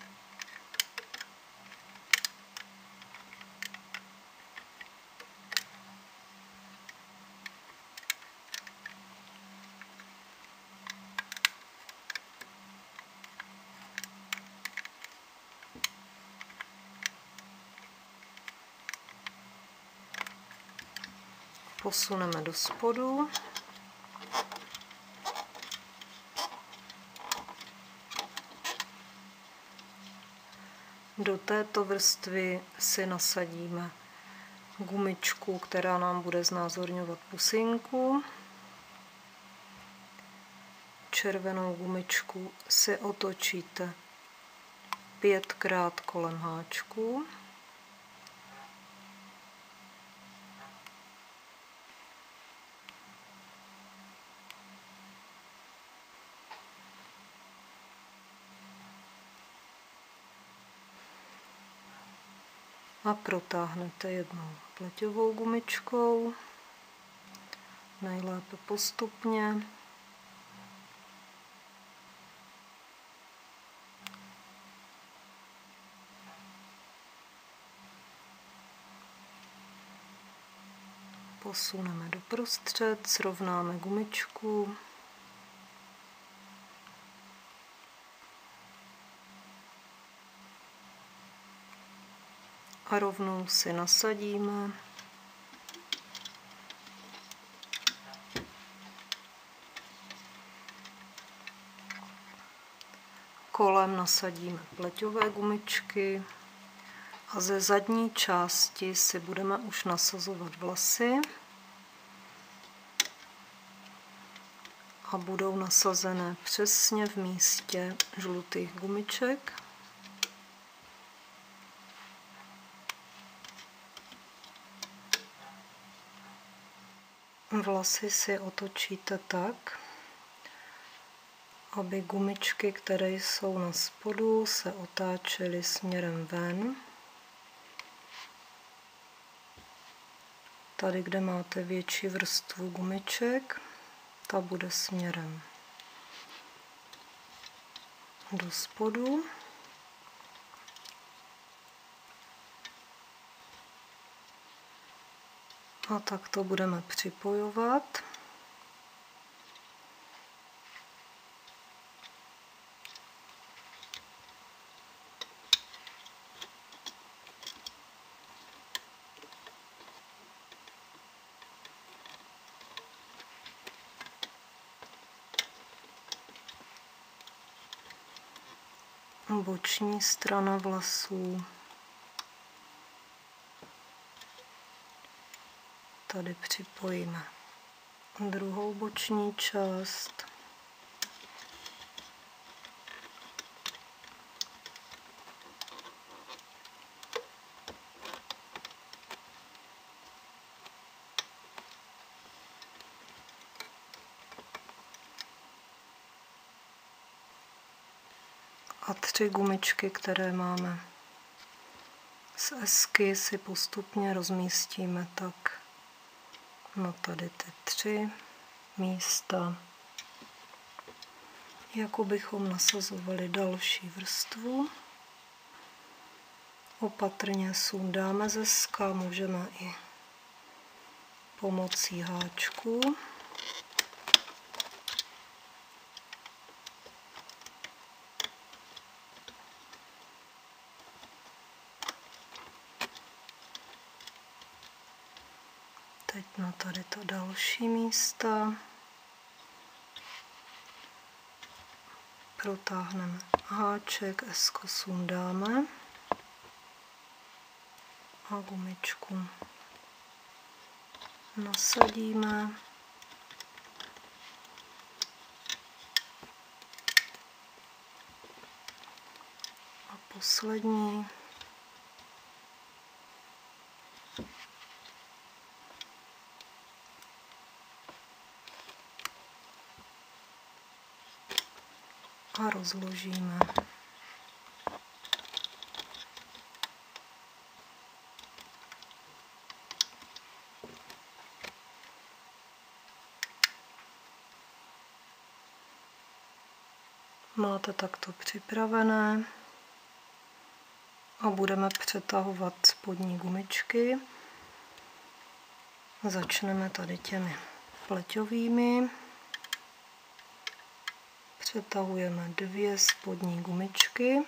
Speaker 1: Posuneme do spodu. Do této vrstvy si nasadíme gumičku, která nám bude znázorňovat pusinku. Červenou gumičku si otočíte pětkrát kolem háčku. A protáhnete jednou pleťovou gumičkou, nejlépe postupně. Posuneme doprostřed, srovnáme gumičku. A rovnou si nasadíme kolem nasadíme pleťové gumičky a ze zadní části si budeme už nasazovat vlasy a budou nasazené přesně v místě žlutých gumiček. Vlasy si otočíte tak, aby gumičky, které jsou na spodu, se otáčely směrem ven. Tady, kde máte větší vrstvu gumiček, ta bude směrem do spodu. A tak to budeme připojovat. Boční strana vlasů. Tady připojíme druhou boční část. A tři gumičky, které máme z esky, si postupně rozmístíme tak na tady ty tři místa, jako bychom nasazovali další vrstvu. Opatrně sundáme ze eska, můžeme i pomocí háčku. na tady ta další místa. Protáhneme háček, esko sundáme a gumičku nasadíme. A poslední. A rozložíme. Máte takto připravené a budeme přetahovat spodní gumičky. Začneme tady těmi pleťovými. Přetahujeme dvě spodní gumičky.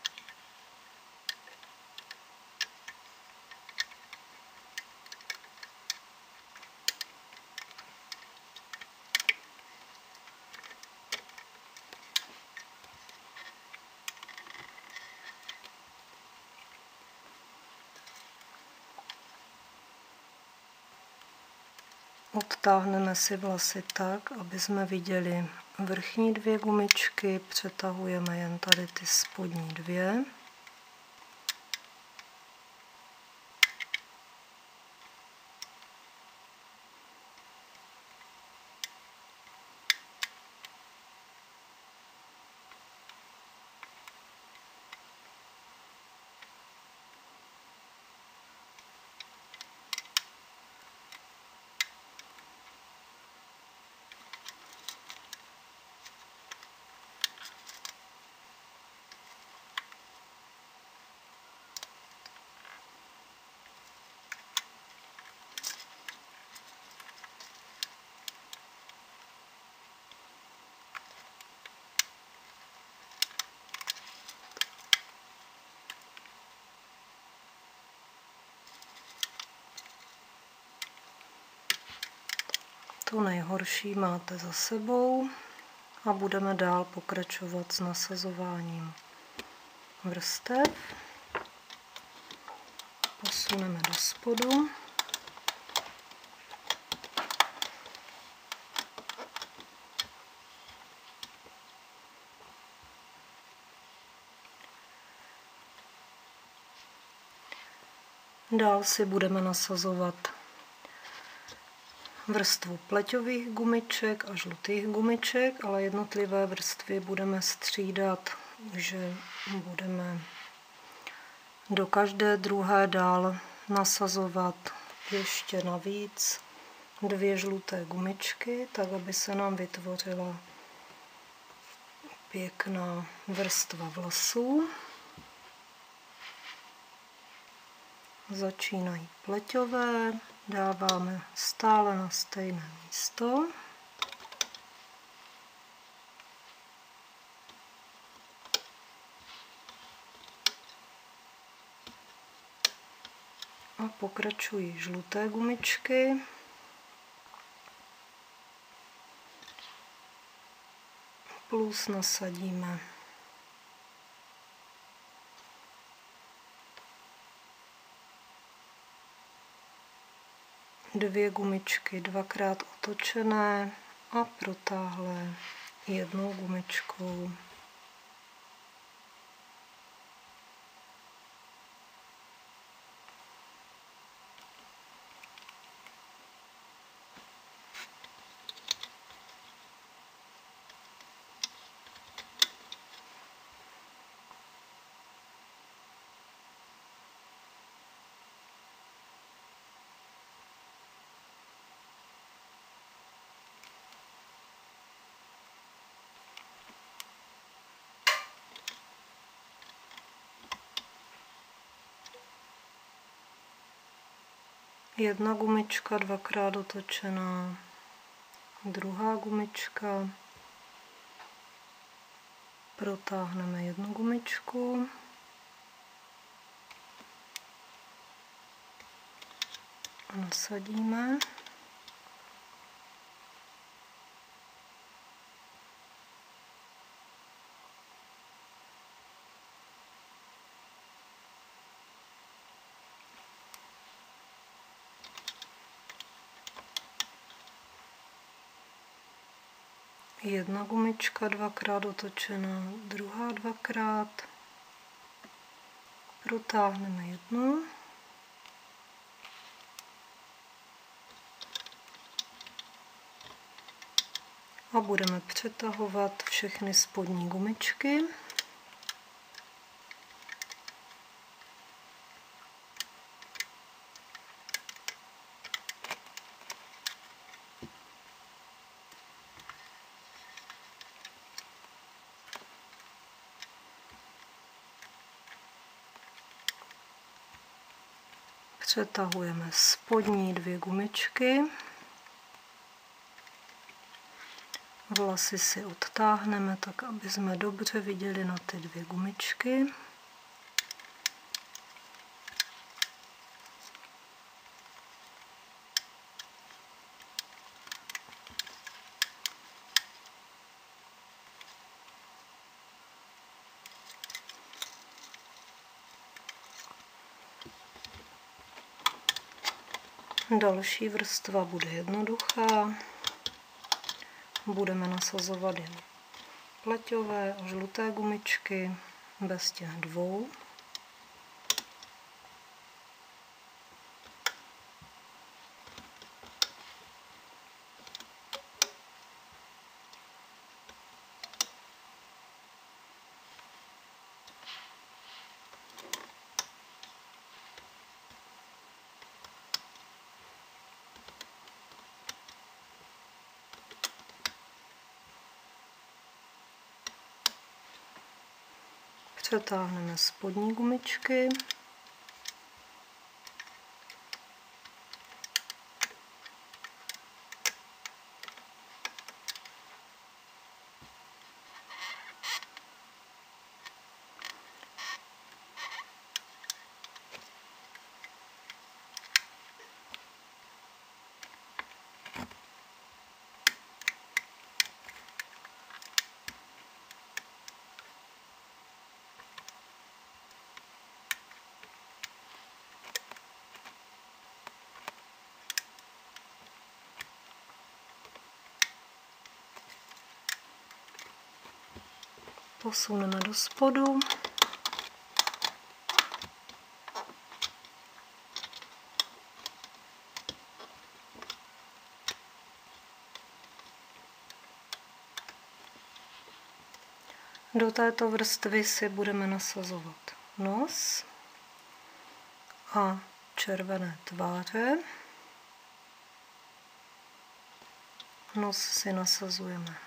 Speaker 1: Odtáhneme si vlasy tak, aby jsme viděli vrchní dvě gumičky, přetahujeme jen tady ty spodní dvě. To nejhorší máte za sebou a budeme dál pokračovat s nasazováním vrstev. Posuneme do spodu. Dál si budeme nasazovat vrstvu pleťových gumiček a žlutých gumiček, ale jednotlivé vrstvy budeme střídat, že budeme do každé druhé dál nasazovat ještě navíc dvě žluté gumičky, tak aby se nám vytvořila pěkná vrstva vlasů. Začínají pleťové, dáváme stále na stejné místo. A pokračují žluté gumičky. Plus nasadíme dvě gumičky dvakrát otočené a protáhlé jednou gumičkou. Jedna gumička dvakrát otočená, druhá gumička, protáhneme jednu gumičku a nasadíme. Jedna gumička dvakrát otočená, druhá dvakrát. Protáhneme jednu. A budeme přetahovat všechny spodní gumičky. Přetahujeme spodní dvě gumičky. Vlasy si odtáhneme tak, aby jsme dobře viděli na ty dvě gumičky. Další vrstva bude jednoduchá. Budeme nasazovat jen pleťové a žluté gumičky bez těch dvou. Přetáhneme spodní gumičky. Posuneme do spodu. Do této vrstvy si budeme nasazovat nos a červené tváře. Nos si nasazujeme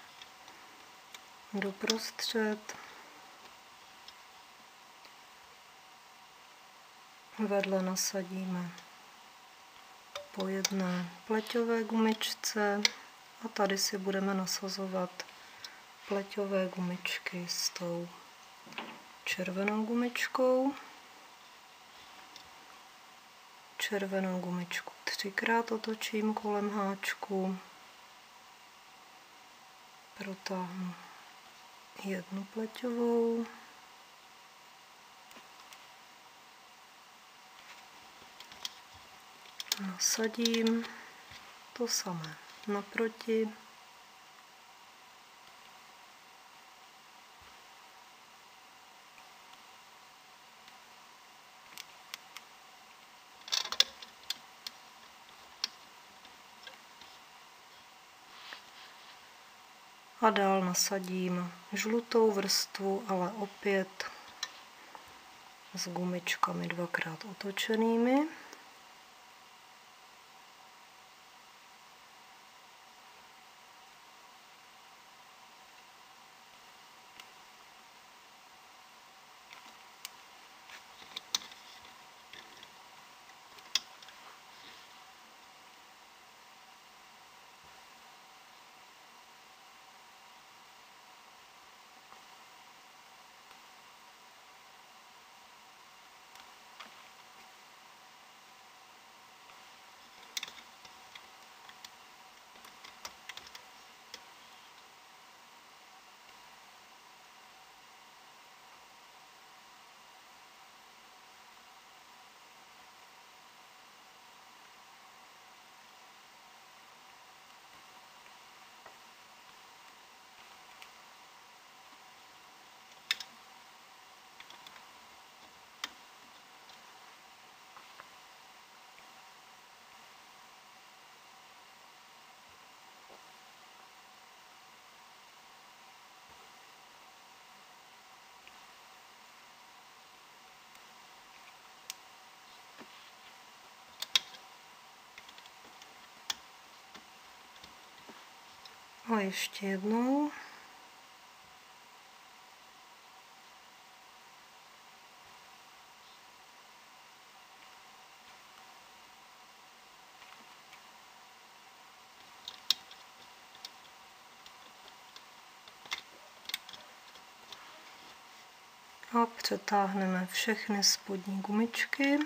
Speaker 1: doprostřed, vedle nasadíme po jedné pleťové gumičce a tady si budeme nasazovat pleťové gumičky s tou červenou gumičkou. Červenou gumičku třikrát otočím kolem háčku, protáhnu jednu pleťovou, nasadím to samé naproti, a dál nasadím žlutou vrstvu, ale opět s gumičkami dvakrát otočenými. A ještě jednou. A přetáhneme všechny spodní gumičky.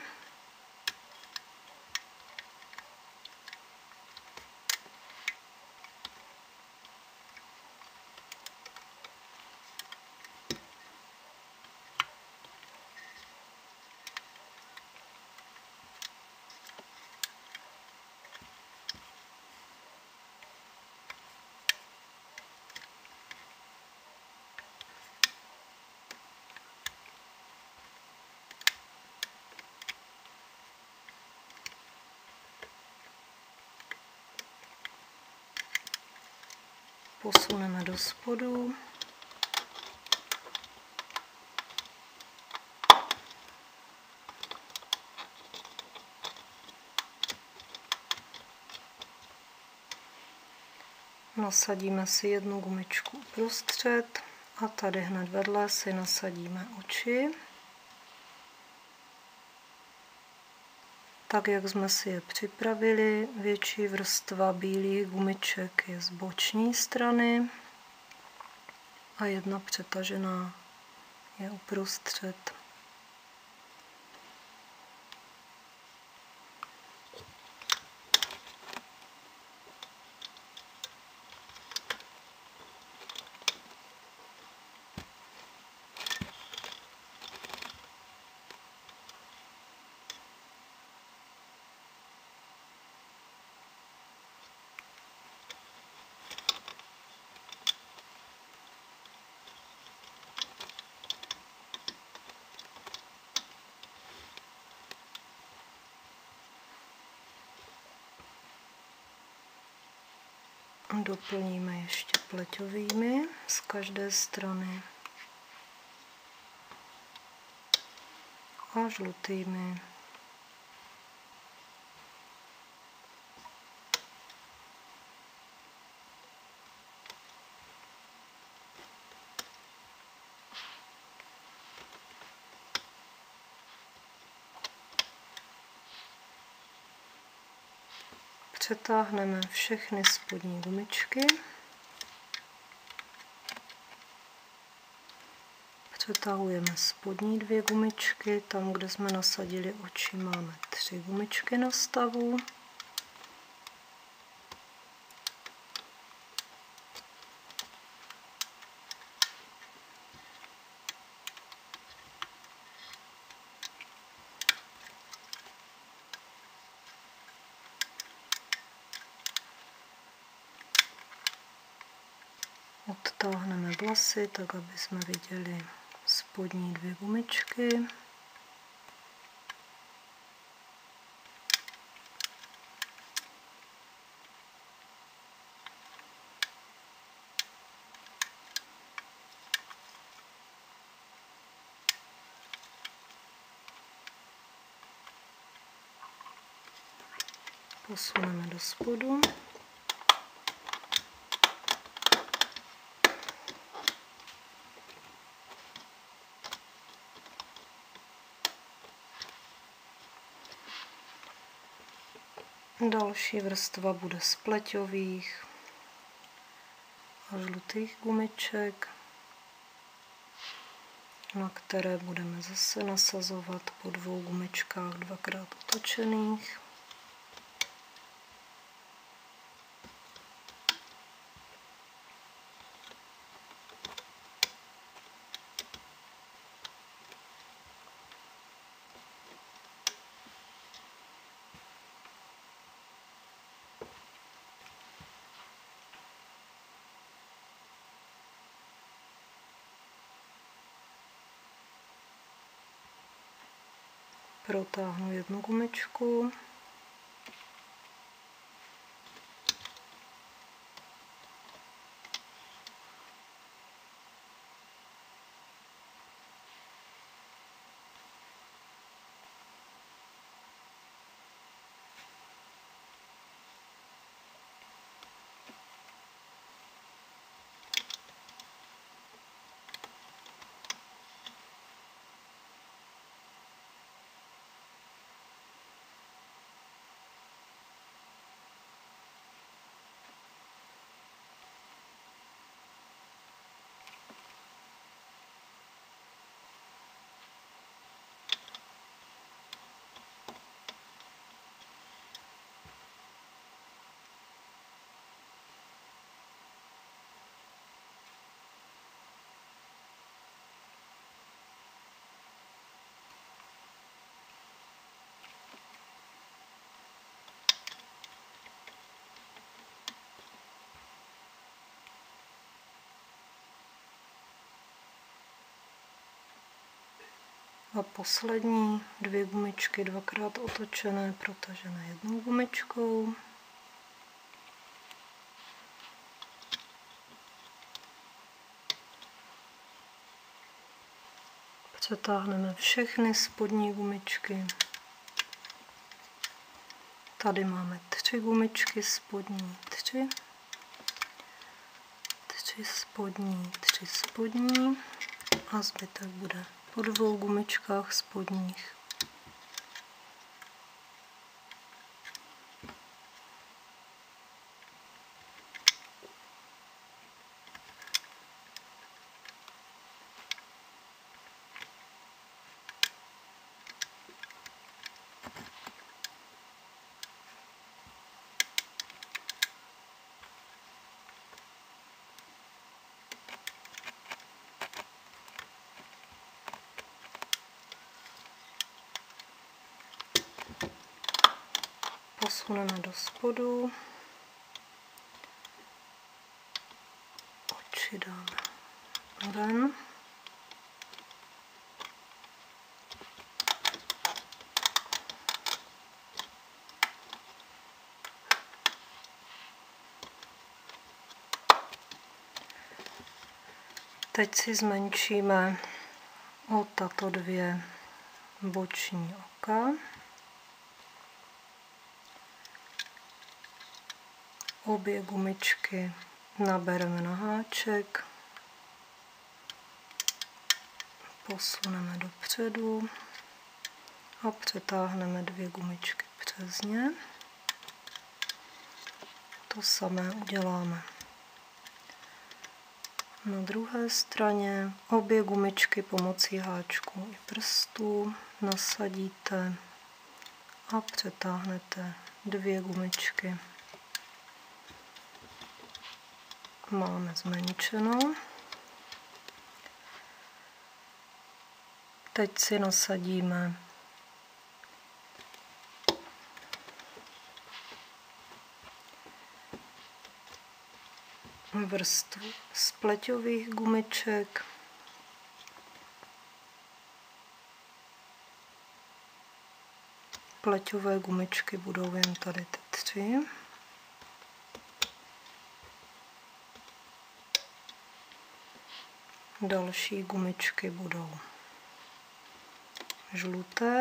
Speaker 1: Posuneme do spodu. Nasadíme si jednu gumičku uprostřed a tady hned vedle si nasadíme oči. Tak, jak jsme si je připravili, větší vrstva bílých gumiček je z boční strany a jedna přetažená je uprostřed. Doplníme ještě pleťovými z každé strany a žlutými. Přetáhneme všechny spodní gumičky. Přetahujeme spodní dvě gumičky, tam, kde jsme nasadili oči, máme tři gumičky na stavu. Odtáhneme vlasy, tak aby jsme viděli spodní dvě gumičky. Posuneme do spodu. Další vrstva bude z pleťových a žlutých gumiček, na které budeme zase nasazovat po dvou gumičkách dvakrát otočených. Protáhnu jednu gumičku. A poslední dvě gumičky dvakrát otočené, protažené jednou gumičkou. Přetáhneme všechny spodní gumičky. Tady máme tři gumičky spodní, tři, tři spodní, tři spodní a zbytek bude po dvou gumičkách spodních. Posuneme do spodu, oči dáme ven, teď si zmenšíme o tato dvě boční oka. Obě gumičky nabereme na háček, posuneme dopředu a přetáhneme dvě gumičky přes ně. To samé uděláme na druhé straně. Obě gumičky pomocí háčku i prstů nasadíte a přetáhnete dvě gumičky. Máme zmenšeno. Teď si nasadíme vrstvu z pleťových gumiček. Pleťové gumičky budou jen tady ty tři. Další gumičky budou žluté.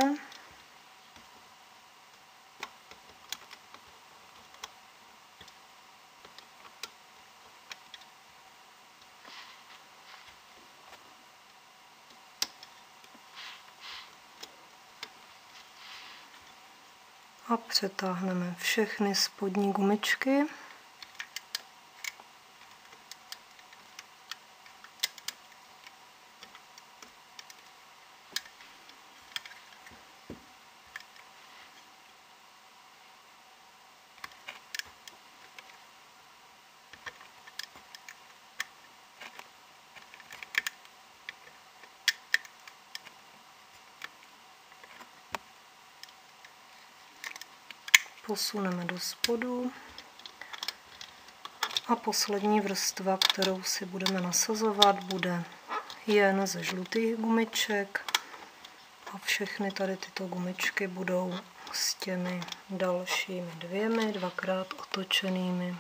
Speaker 1: A přetáhneme všechny spodní gumičky. Posuneme do spodu a poslední vrstva, kterou si budeme nasazovat, bude jen ze žlutých gumiček a všechny tady tyto gumičky budou s těmi dalšími dvěmi dvakrát otočenými.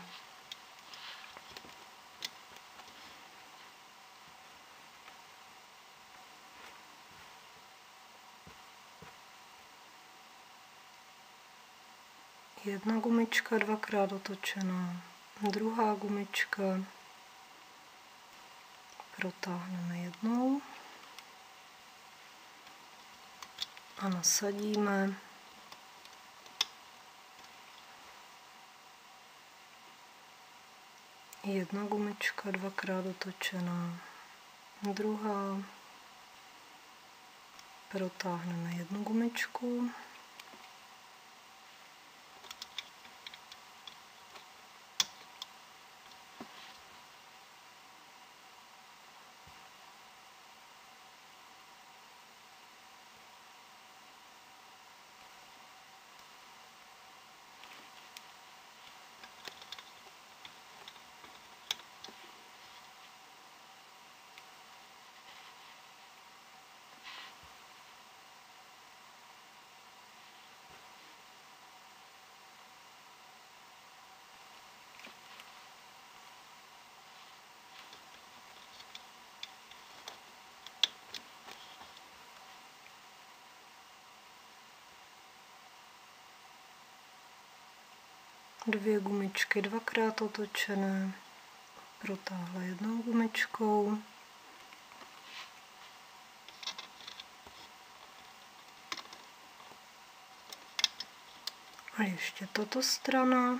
Speaker 1: Jedna gumička dvakrát otočená, druhá gumička, protáhneme jednou a nasadíme. Jedna gumička dvakrát otočená, druhá, protáhneme jednu gumičku. Dvě gumičky dvakrát otočené, protáhla jednou gumičkou. A ještě tato strana.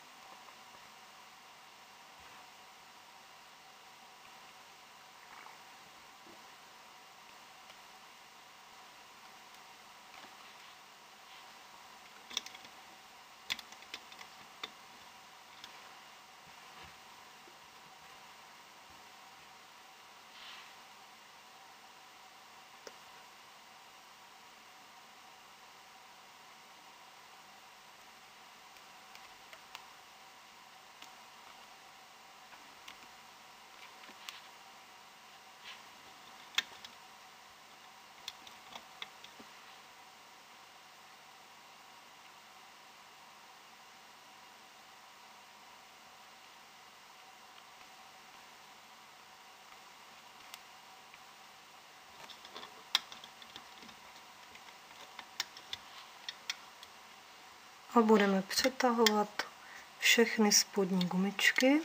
Speaker 1: A budeme přetahovat všechny spodní gumičky.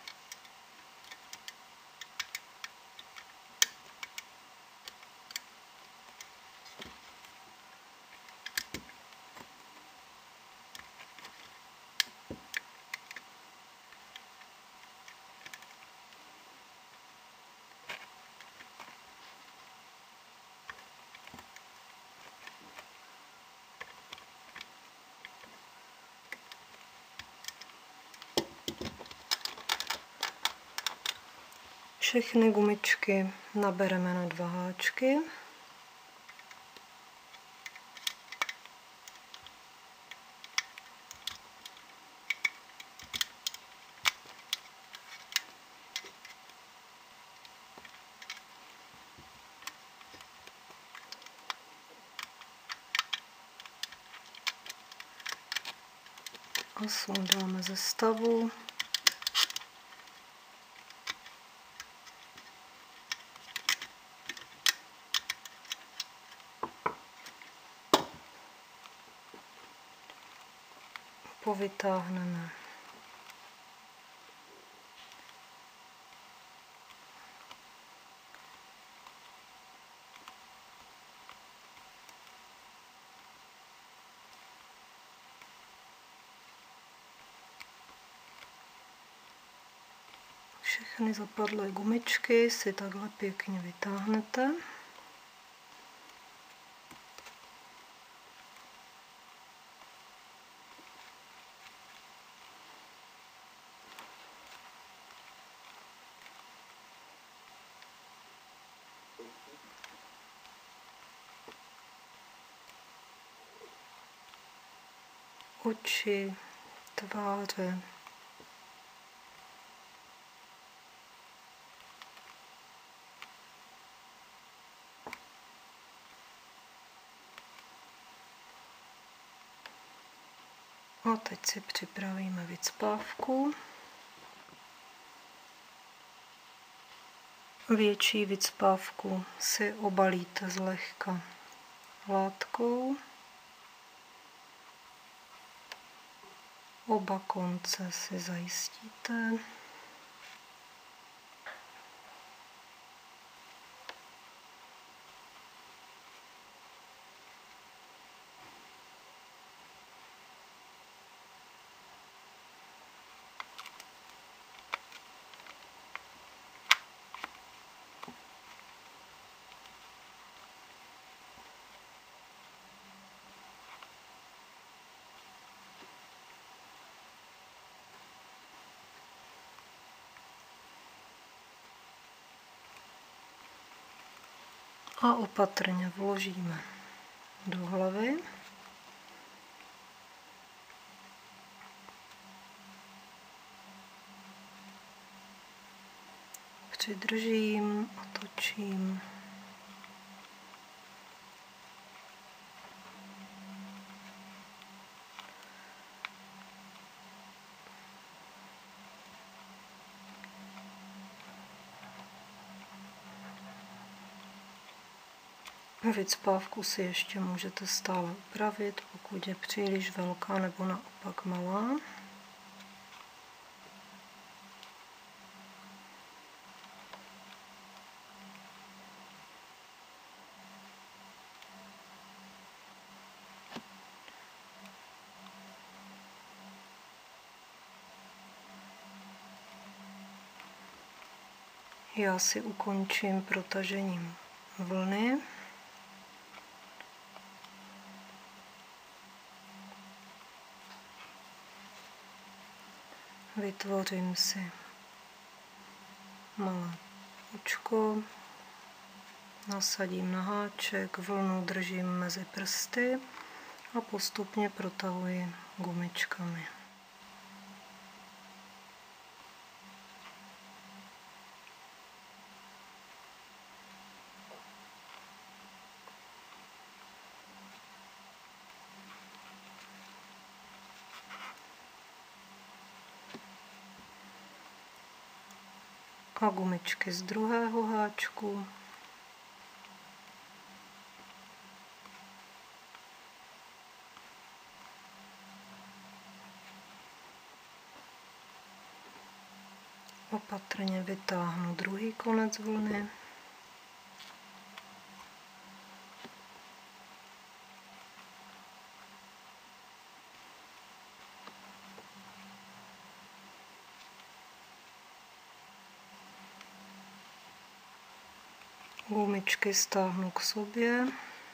Speaker 1: Všechny gumičky nabereme na dva háčky. A sundáme ze stavu. Povytáhneme všechny zapadlé gumičky, si takhle pěkně vytáhnete. Oči, tváře. A teď si připravíme vycpávku. Větší vycpávku si obalíte zlehka látkou. Oba konce si zajistíte. A opatrně vložíme do hlavy. Přidržím, otočím. Vycpávku si ještě můžete stále upravit, pokud je příliš velká nebo naopak malá. Já si ukončím protažením vlny. Vytvořím si malé očko, nasadím na háček, vlnu držím mezi prsty a postupně protahuji gumičkami. A gumičky z druhého háčku. Opatrně vytáhnu druhý konec vlny. Gumičky stáhnu k sobě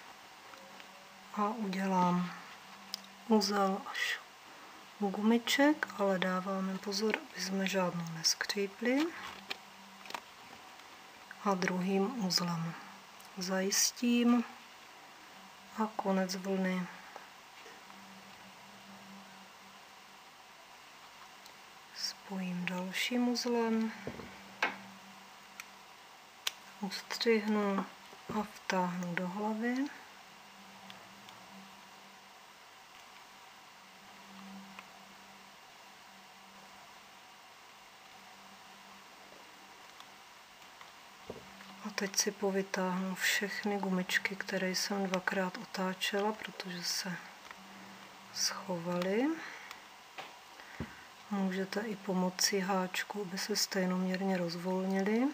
Speaker 1: a udělám uzel až u gumiček, ale dáváme pozor, aby jsme žádnou neskřípli. A druhým uzlem zajistím a konec vlny spojím dalším uzlem, ustřihnu a vtáhnu do hlavy. A teď si povytáhnu všechny gumičky, které jsem dvakrát otáčela, protože se schovaly. Můžete i pomocí háčku, aby se stejnoměrně rozvolnily.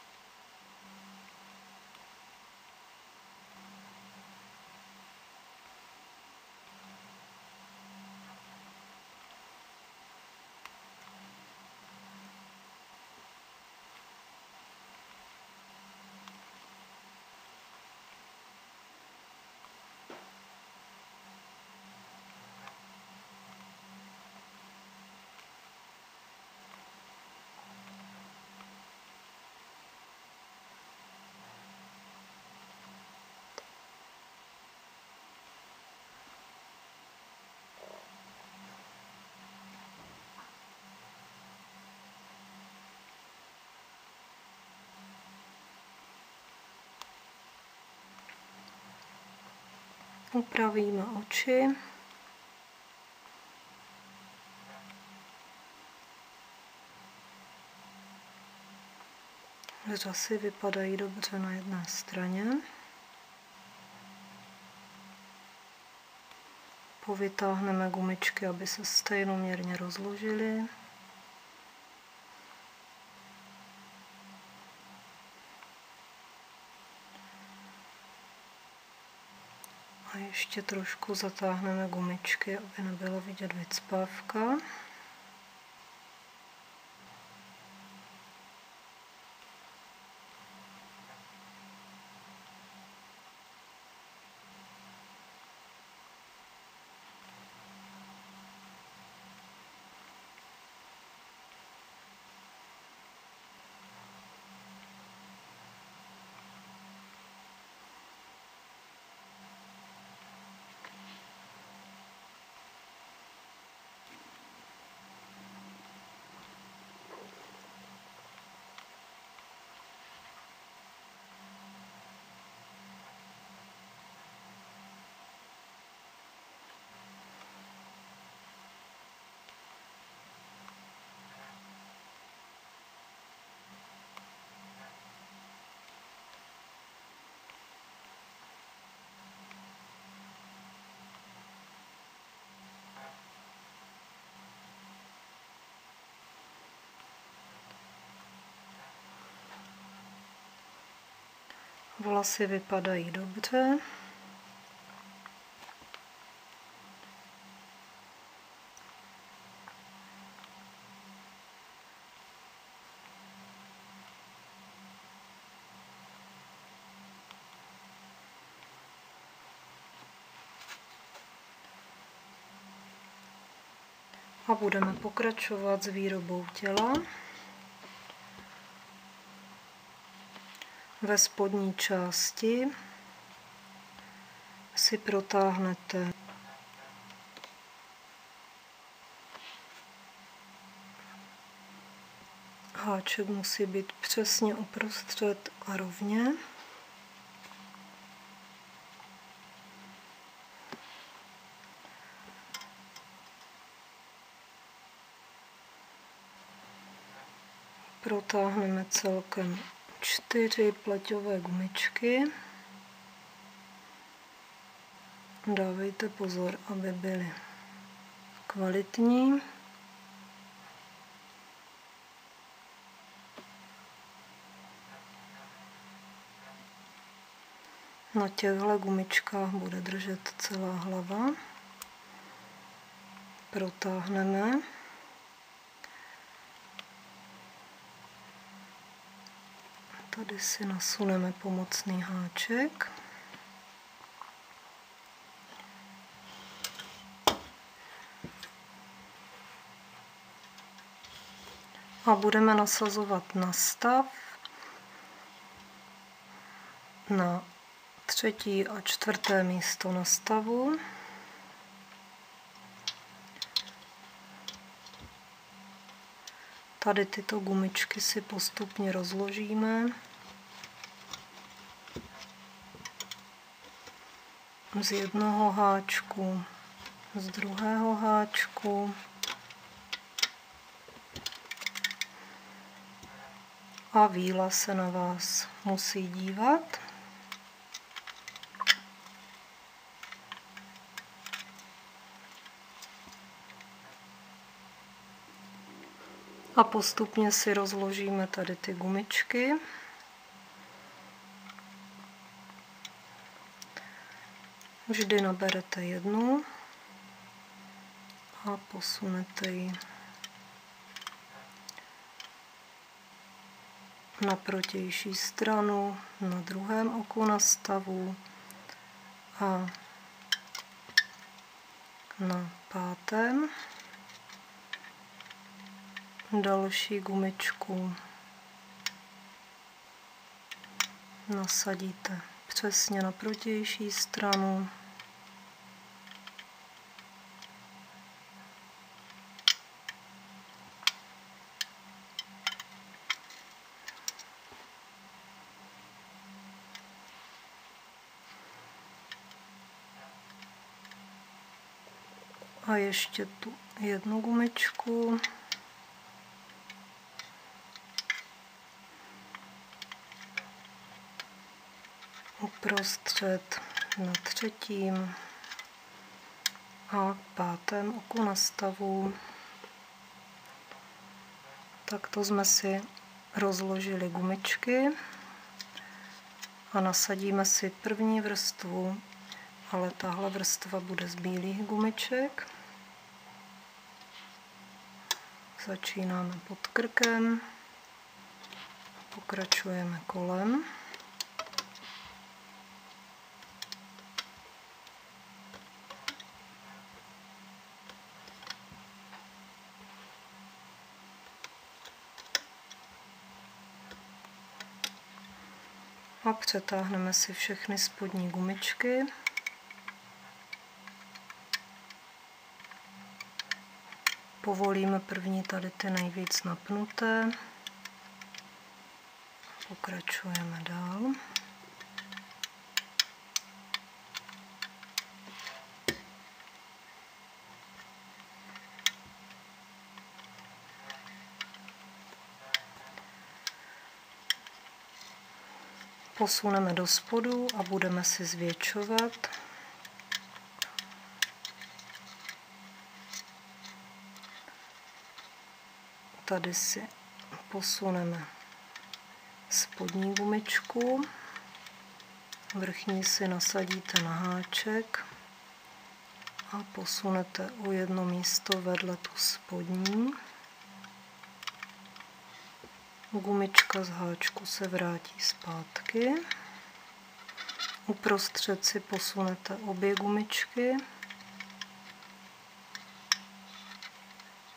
Speaker 1: Upravíme oči. Řasy vypadají dobře na jedné straně. Povytáhneme gumičky, aby se stejnoměrně rozložily. A ještě trošku zatáhneme gumičky, aby nebylo vidět vycpávka. Vlasy vypadají dobře. A budeme pokračovat s výrobou těla. Ve spodní části si protáhnete háček, musí být přesně uprostřed a rovně. Protáhneme celkem čtyři pleťové gumičky. Dávejte pozor, aby byly kvalitní. Na těchto gumičkách bude držet celá hlava. Protáhneme. Tady si nasuneme pomocný háček. A budeme nasazovat na stav na třetí a čtvrté místo na stavu. Tady tyto gumičky si postupně rozložíme. Z jednoho háčku, z druhého háčku. A víla se na vás musí dívat. A postupně si rozložíme tady ty gumičky. Vždy naberete jednu a posunete ji na protější stranu, na druhém oku na stavu a na pátém. Další gumičku nasadíte přesně na protější stranu. A ještě tu jednu gumičku. Uprostřed na třetím a pátém oku na stavu. Takto jsme si rozložili gumičky a nasadíme si první vrstvu, ale tahle vrstva bude z bílých gumiček. Začínáme pod krkem, pokračujeme kolem. A přetáhneme si všechny spodní gumičky. Povolíme první tady ty nejvíc napnuté. Pokračujeme dál. Posuneme do spodu a budeme si zvětšovat. Tady si posuneme spodní gumičku, vrchní si nasadíte na háček a posunete o jedno místo vedle tu spodní. Gumička z háčku se vrátí zpátky. Uprostřed si posunete obě gumičky.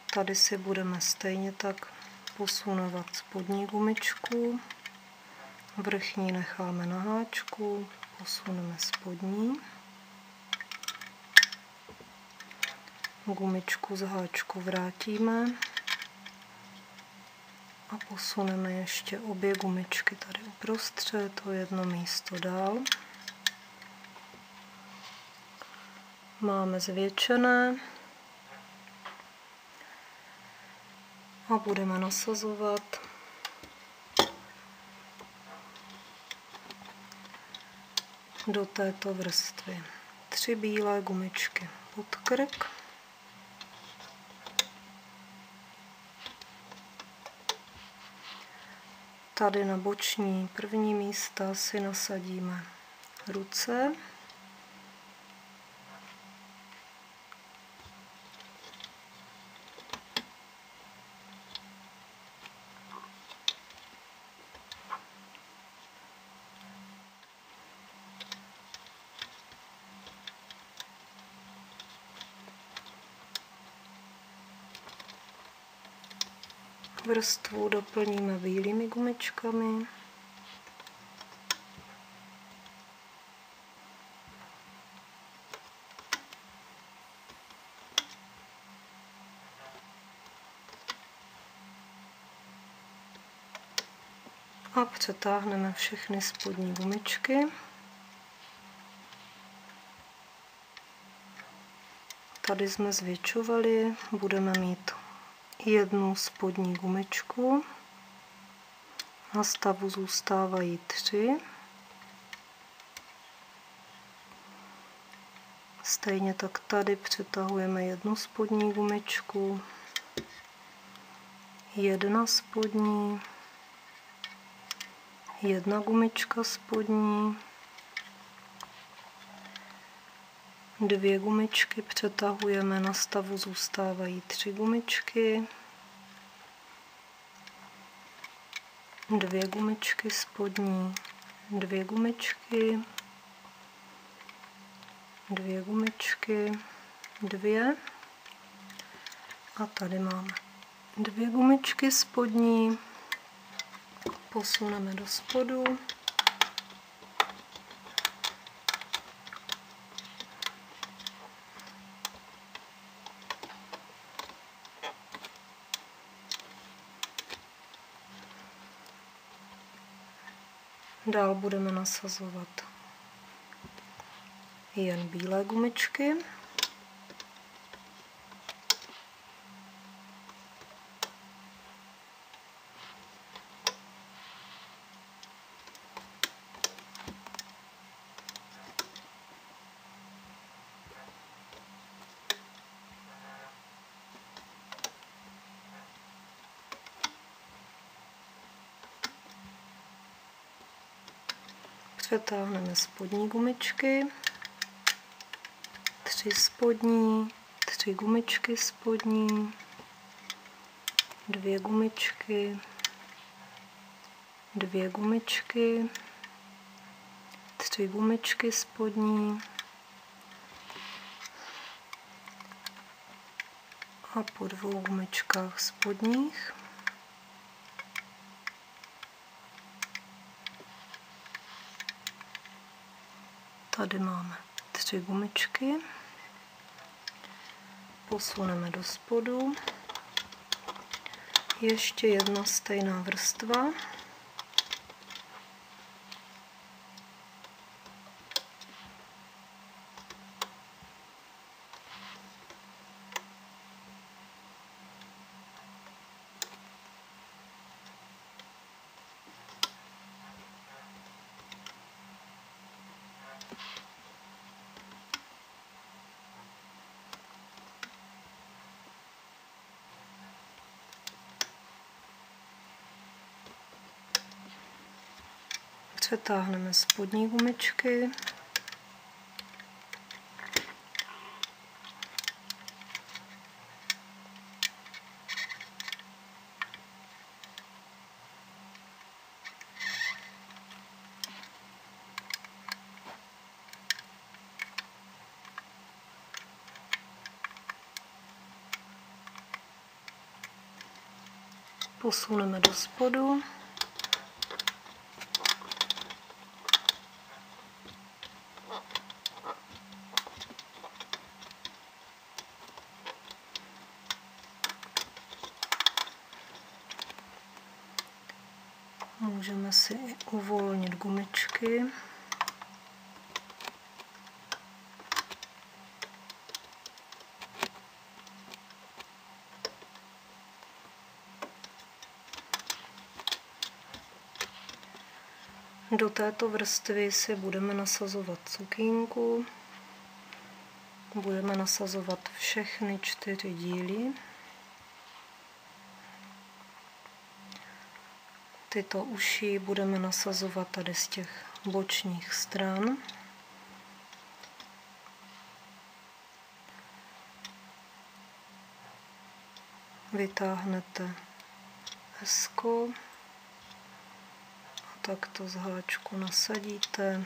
Speaker 1: Tady si budeme stejně tak posunovat spodní gumičku. Vrchní necháme na háčku, posuneme spodní. Gumičku z háčku vrátíme a posuneme ještě obě gumičky tady uprostřed o jedno místo dál. Máme zvětšené a budeme nasazovat do této vrstvy tři bílé gumičky pod krk. Tady na boční první místa si nasadíme ruce. Vrstvu doplníme bílými gumičkami. A přetáhneme všechny spodní gumičky. Tady jsme zvětšovali, budeme mít jednu spodní gumičku. Na stavu zůstávají tři. Stejně tak tady přetahujeme jednu spodní gumičku, jedna spodní, jedna gumička spodní, dvě gumičky přetahujeme, na stavu zůstávají tři gumičky, dvě gumičky spodní, dvě gumičky, dvě gumičky, dvě a tady máme dvě gumičky spodní, posuneme do spodu. Dál budeme nasazovat jen bílé gumičky. Přetáhneme spodní gumičky, tři spodní, tři gumičky spodní, dvě gumičky, dvě gumičky, tři gumičky spodní a po dvou gumičkách spodních tady máme tři gumičky, posuneme do spodu, ještě jedna stejná vrstva, přetáhneme spodní gumičky, posuneme do spodu. Můžeme si i uvolnit gumičky. Do této vrstvy si budeme nasazovat cukínku. Budeme nasazovat všechny čtyři díly. Tyto uši budeme nasazovat tady z těch bočních stran. Vytáhnete esko a takto z háčku nasadíte.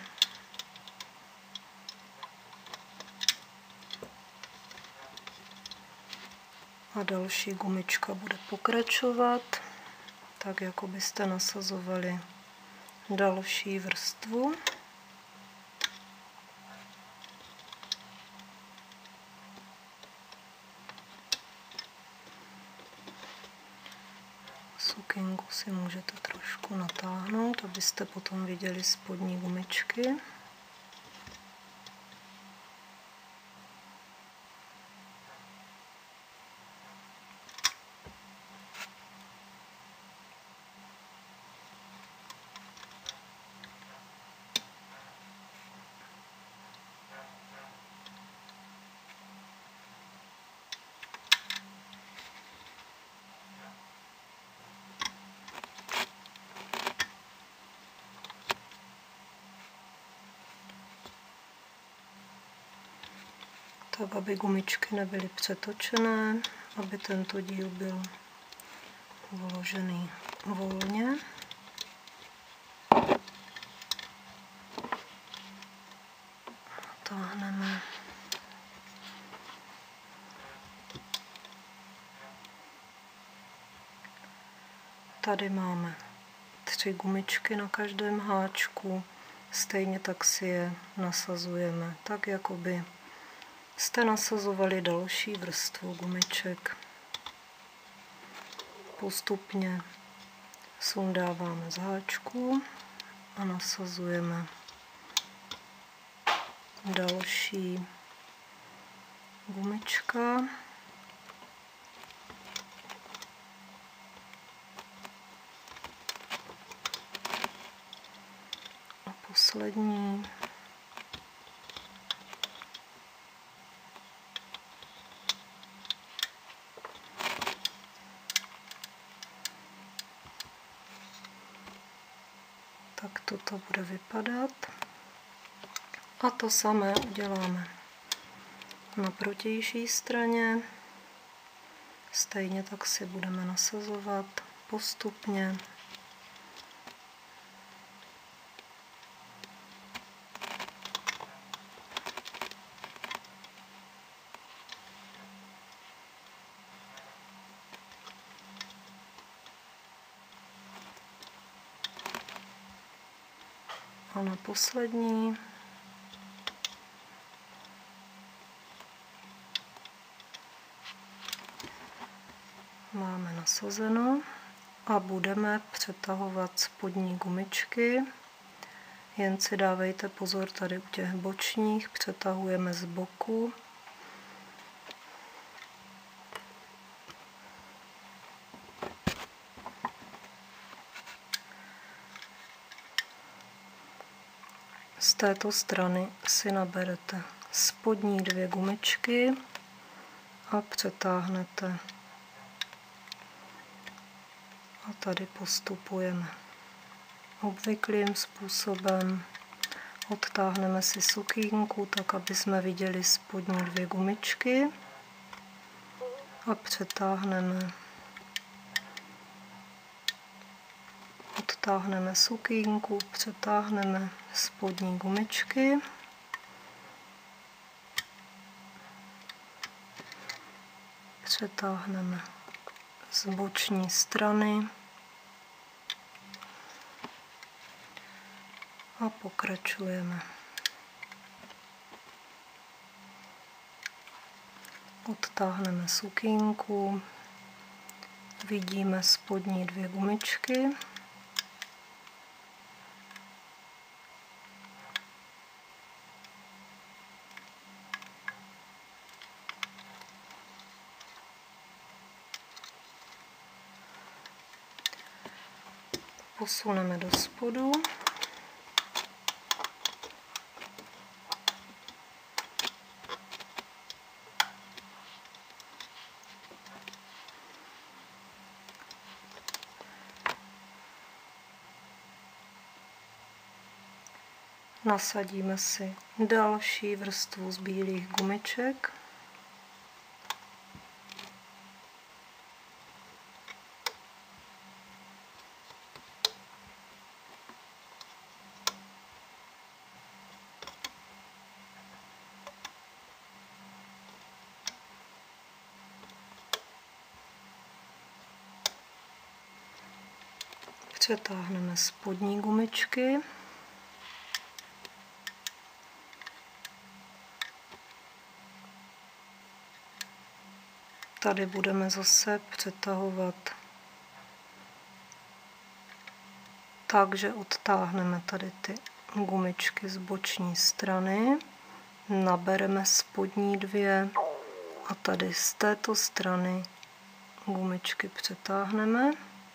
Speaker 1: A další gumička bude pokračovat, tak jako byste nasazovali další vrstvu. Sukinku si můžete trošku natáhnout, abyste potom viděli spodní gumičky. Tak, aby gumičky nebyly přetočené, aby tento díl byl uložený volně. Táhneme. Tady máme tři gumičky na každém háčku, stejně tak si je nasazujeme, tak jako by jste nasazovali další vrstvu gumiček. Postupně sundáváme z háčku a nasazujeme další gumička. A poslední. Tak toto bude vypadat. A to samé uděláme na protější straně. Stejně tak si budeme nasazovat postupně. A na poslední máme nasazeno a budeme přetahovat spodní gumičky. Jen si dávejte pozor tady u těch bočních, přetahujeme z boku. Z této strany si naberete spodní dvě gumičky a přetáhnete. A tady postupujeme obvyklým způsobem. Odtáhneme si sukínku, tak aby jsme viděli spodní dvě gumičky a přetáhneme. Odtáhneme sukínku, přetáhneme spodní gumičky. Přetáhneme z z boční strany a pokračujeme. Odtáhneme sukínku, vidíme spodní dvě gumičky. Posuneme do spodu. Nasadíme si další vrstvu z bílých gumiček. Přetáhneme spodní gumičky. Tady budeme zase přetahovat tak, že odtáhneme tady ty gumičky z boční strany, nabereme spodní dvě a tady z této strany gumičky přetáhneme.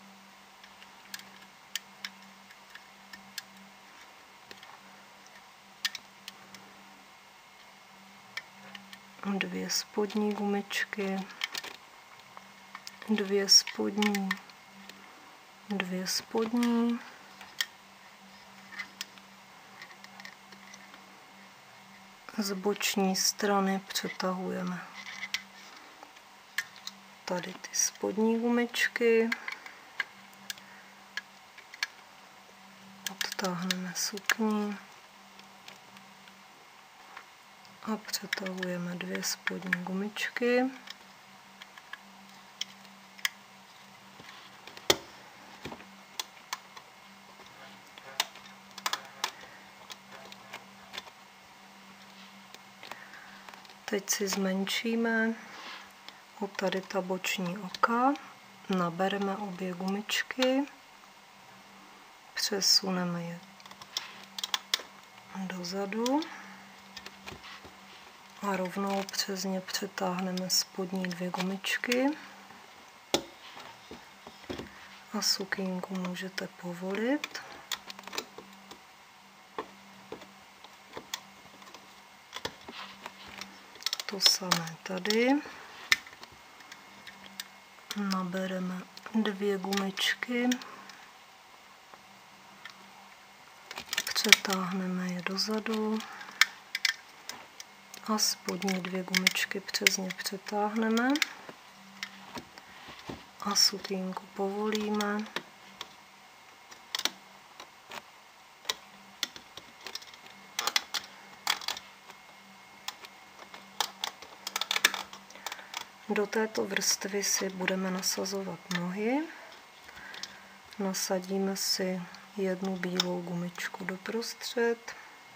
Speaker 1: Dvě spodní gumičky, dvě spodní, dvě spodní, z boční strany přetahujeme tady ty spodní gumičky, odtáhneme sukni a přetahujeme dvě spodní gumičky. Teď si zmenšíme o tady ta boční oka, nabereme obě gumičky, přesuneme je dozadu a rovnou přes ně přetáhneme spodní dvě gumičky a sukínku můžete povolit. To samé tady. Nabereme dvě gumičky, přetáhneme je dozadu a spodní dvě gumičky přes ně přetáhneme a sukínku povolíme. Do této vrstvy si budeme nasazovat nohy. Nasadíme si jednu bílou gumičku doprostřed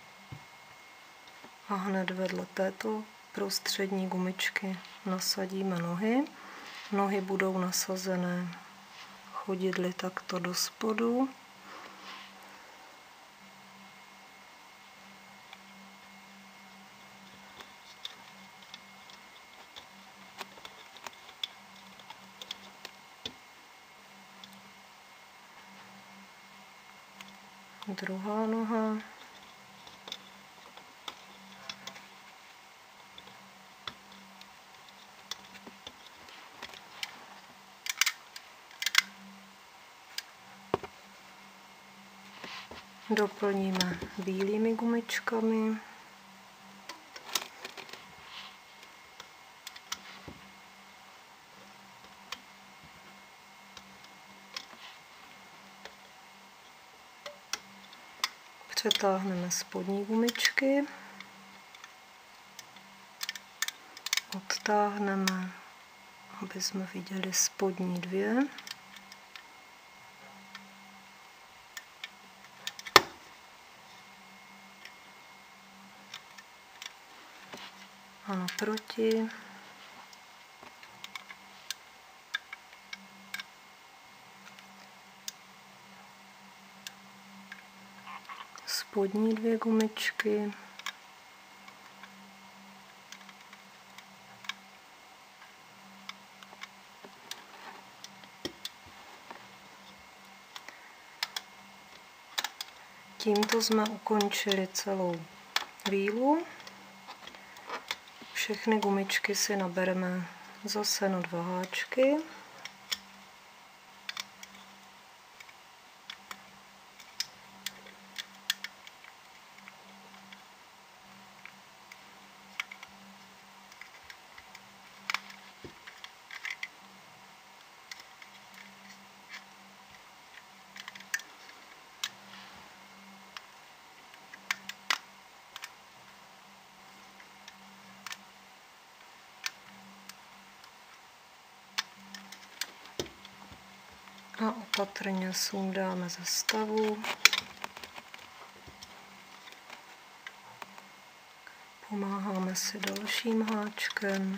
Speaker 1: a hned vedle této prostřední gumičky nasadíme nohy. Nohy budou nasazené chodidly takto do spodu. Druhá noha. Doplníme bílými gumičkami. Přetáhneme spodní gumičky, odtáhneme aby jsme viděli spodní dvě. A naproti. Spodní dvě gumičky. Tímto jsme ukončili celou vílu. Všechny gumičky si nabereme zase na dva háčky. A opatrně sundáme ze stavu. Pomáháme si dalším háčkem.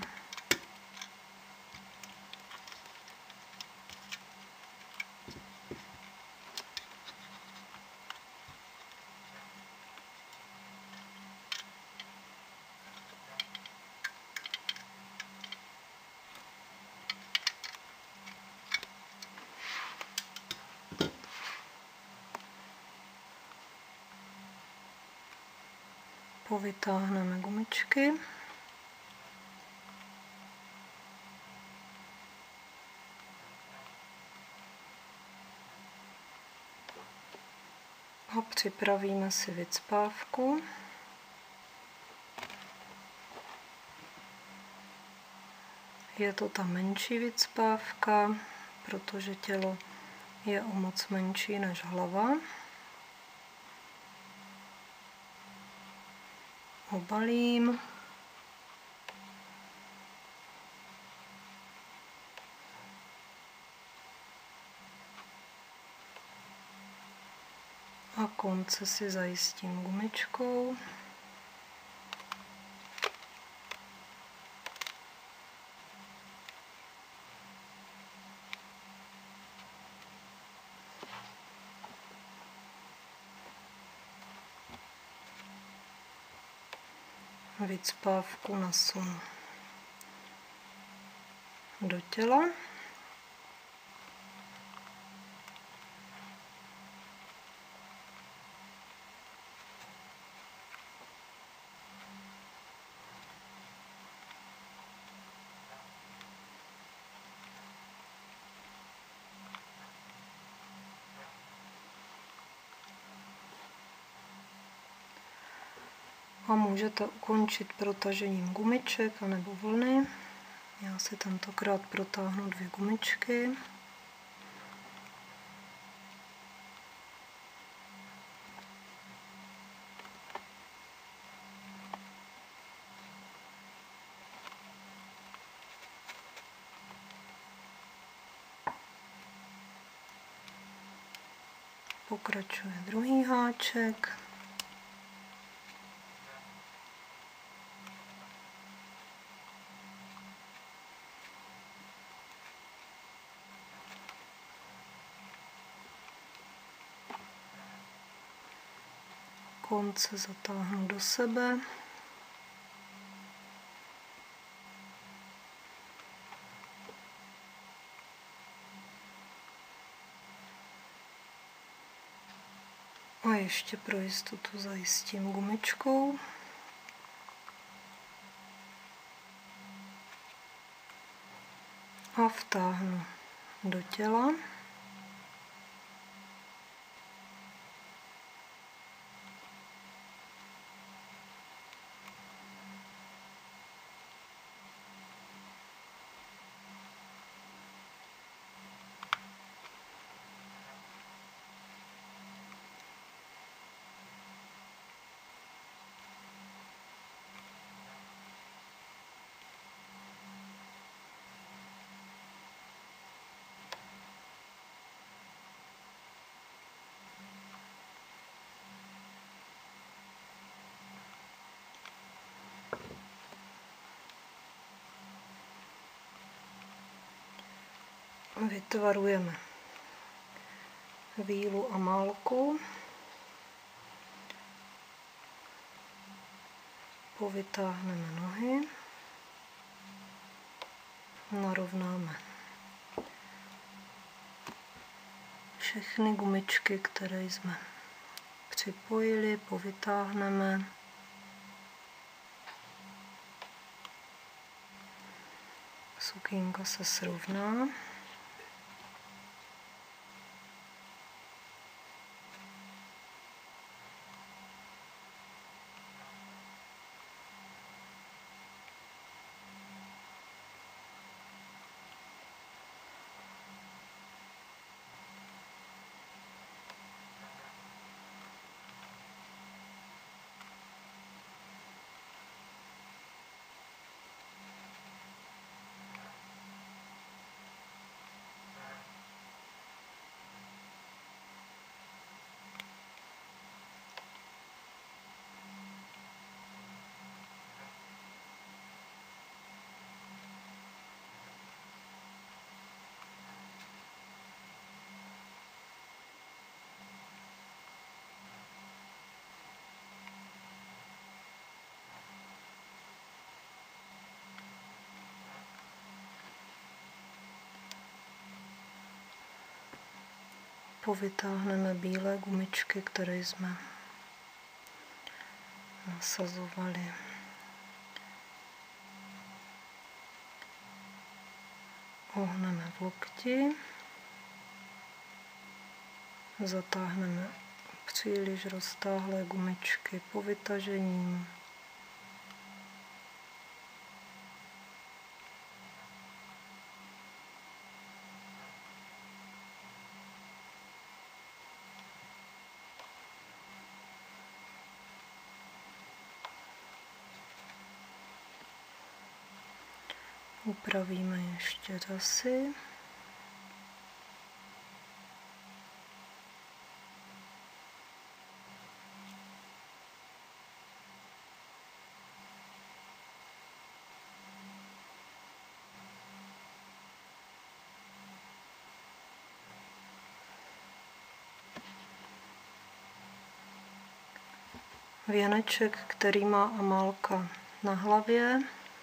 Speaker 1: Povytáhneme gumičky. A připravíme si vycpávku. Je to ta menší vycpávka, protože tělo je o moc menší než hlava. Obalím. A konce si zajistím gumičkou. Vycpávku nasunu do těla. A můžete ukončit protažením gumiček anebo vlny. Já si tentokrát protáhnu dvě gumičky. Pokračuje druhý háček. Konce zatáhnu do sebe. A ještě pro jistotu zajistím gumičkou. A vtáhnu do těla. vytvarujeme vílu a málku. Povytáhneme nohy. Narovnáme všechny gumičky, které jsme připojili, povytáhneme. Sukínka se srovná. Povytáhneme bílé gumičky, které jsme nasazovali. Ohneme v lokti. Zatáhneme příliš roztáhlé gumičky povytažením. Upravíme ještě řasy. Věneček, který má Amálka na hlavě,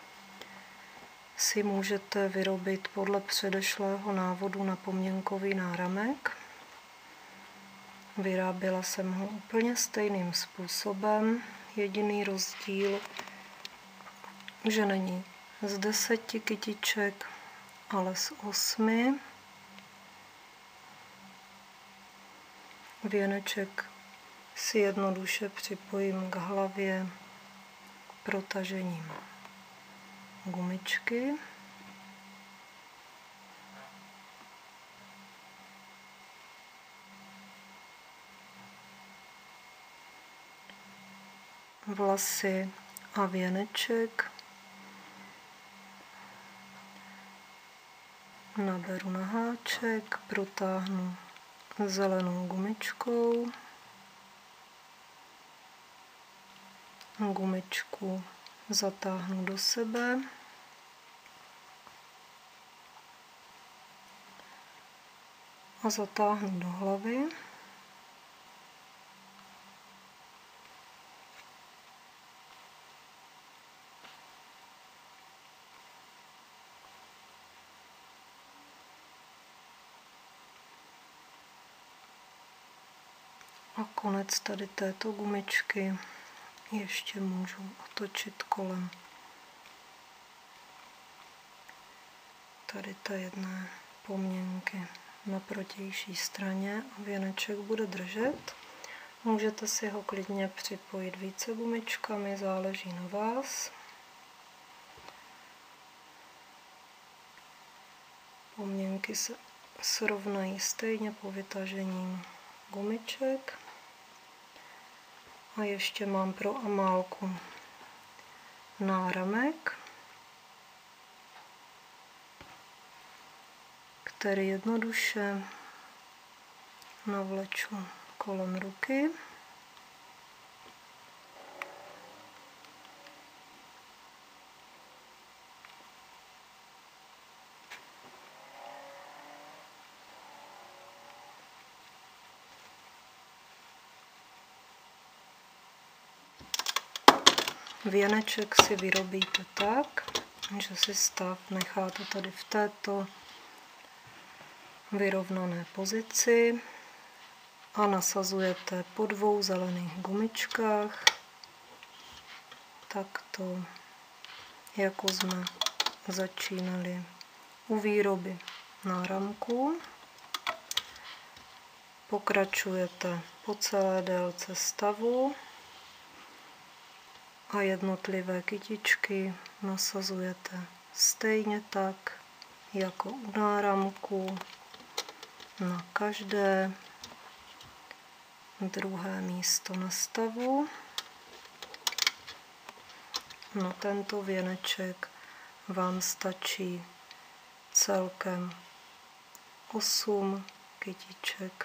Speaker 1: si můžete vyrobit podle předešlého návodu na pomněnkový náramek. Vyráběla jsem ho úplně stejným způsobem. Jediný rozdíl, že není z deseti kytiček, ale z osmi. Věneček si jednoduše připojím k hlavě protažením gumičky. Vlasy a věneček naberu na háček, protáhnu zelenou gumičkou, gumičku zatáhnu do sebe, a zatáhnu do hlavy. A konec tady této gumičky ještě můžu otočit kolem tady té jedné pomněnky na protější straně a věneček bude držet. Můžete si ho klidně připojit více gumičkami, záleží na vás. Pomněnky se srovnají stejně po vytažením gumiček. A ještě mám pro Amálku náramek, který jednoduše navleču kolem ruky. Věneček si vyrobíte tak, že si stav necháte tady v této vyrovnané pozici a nasazujete po dvou zelených gumičkách, takto, jako jsme začínali u výroby náramku. Pokračujete po celé délce stavu a jednotlivé kytičky nasazujete stejně tak, jako u náramku, na každé druhé místo na stavu. Na tento věneček vám stačí celkem osm kytiček.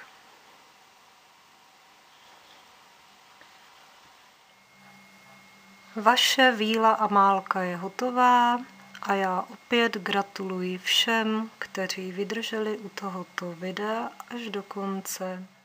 Speaker 1: Vaše víla a málka je hotová a já opět gratuluji všem, kteří vydrželi u tohoto videa až do konce.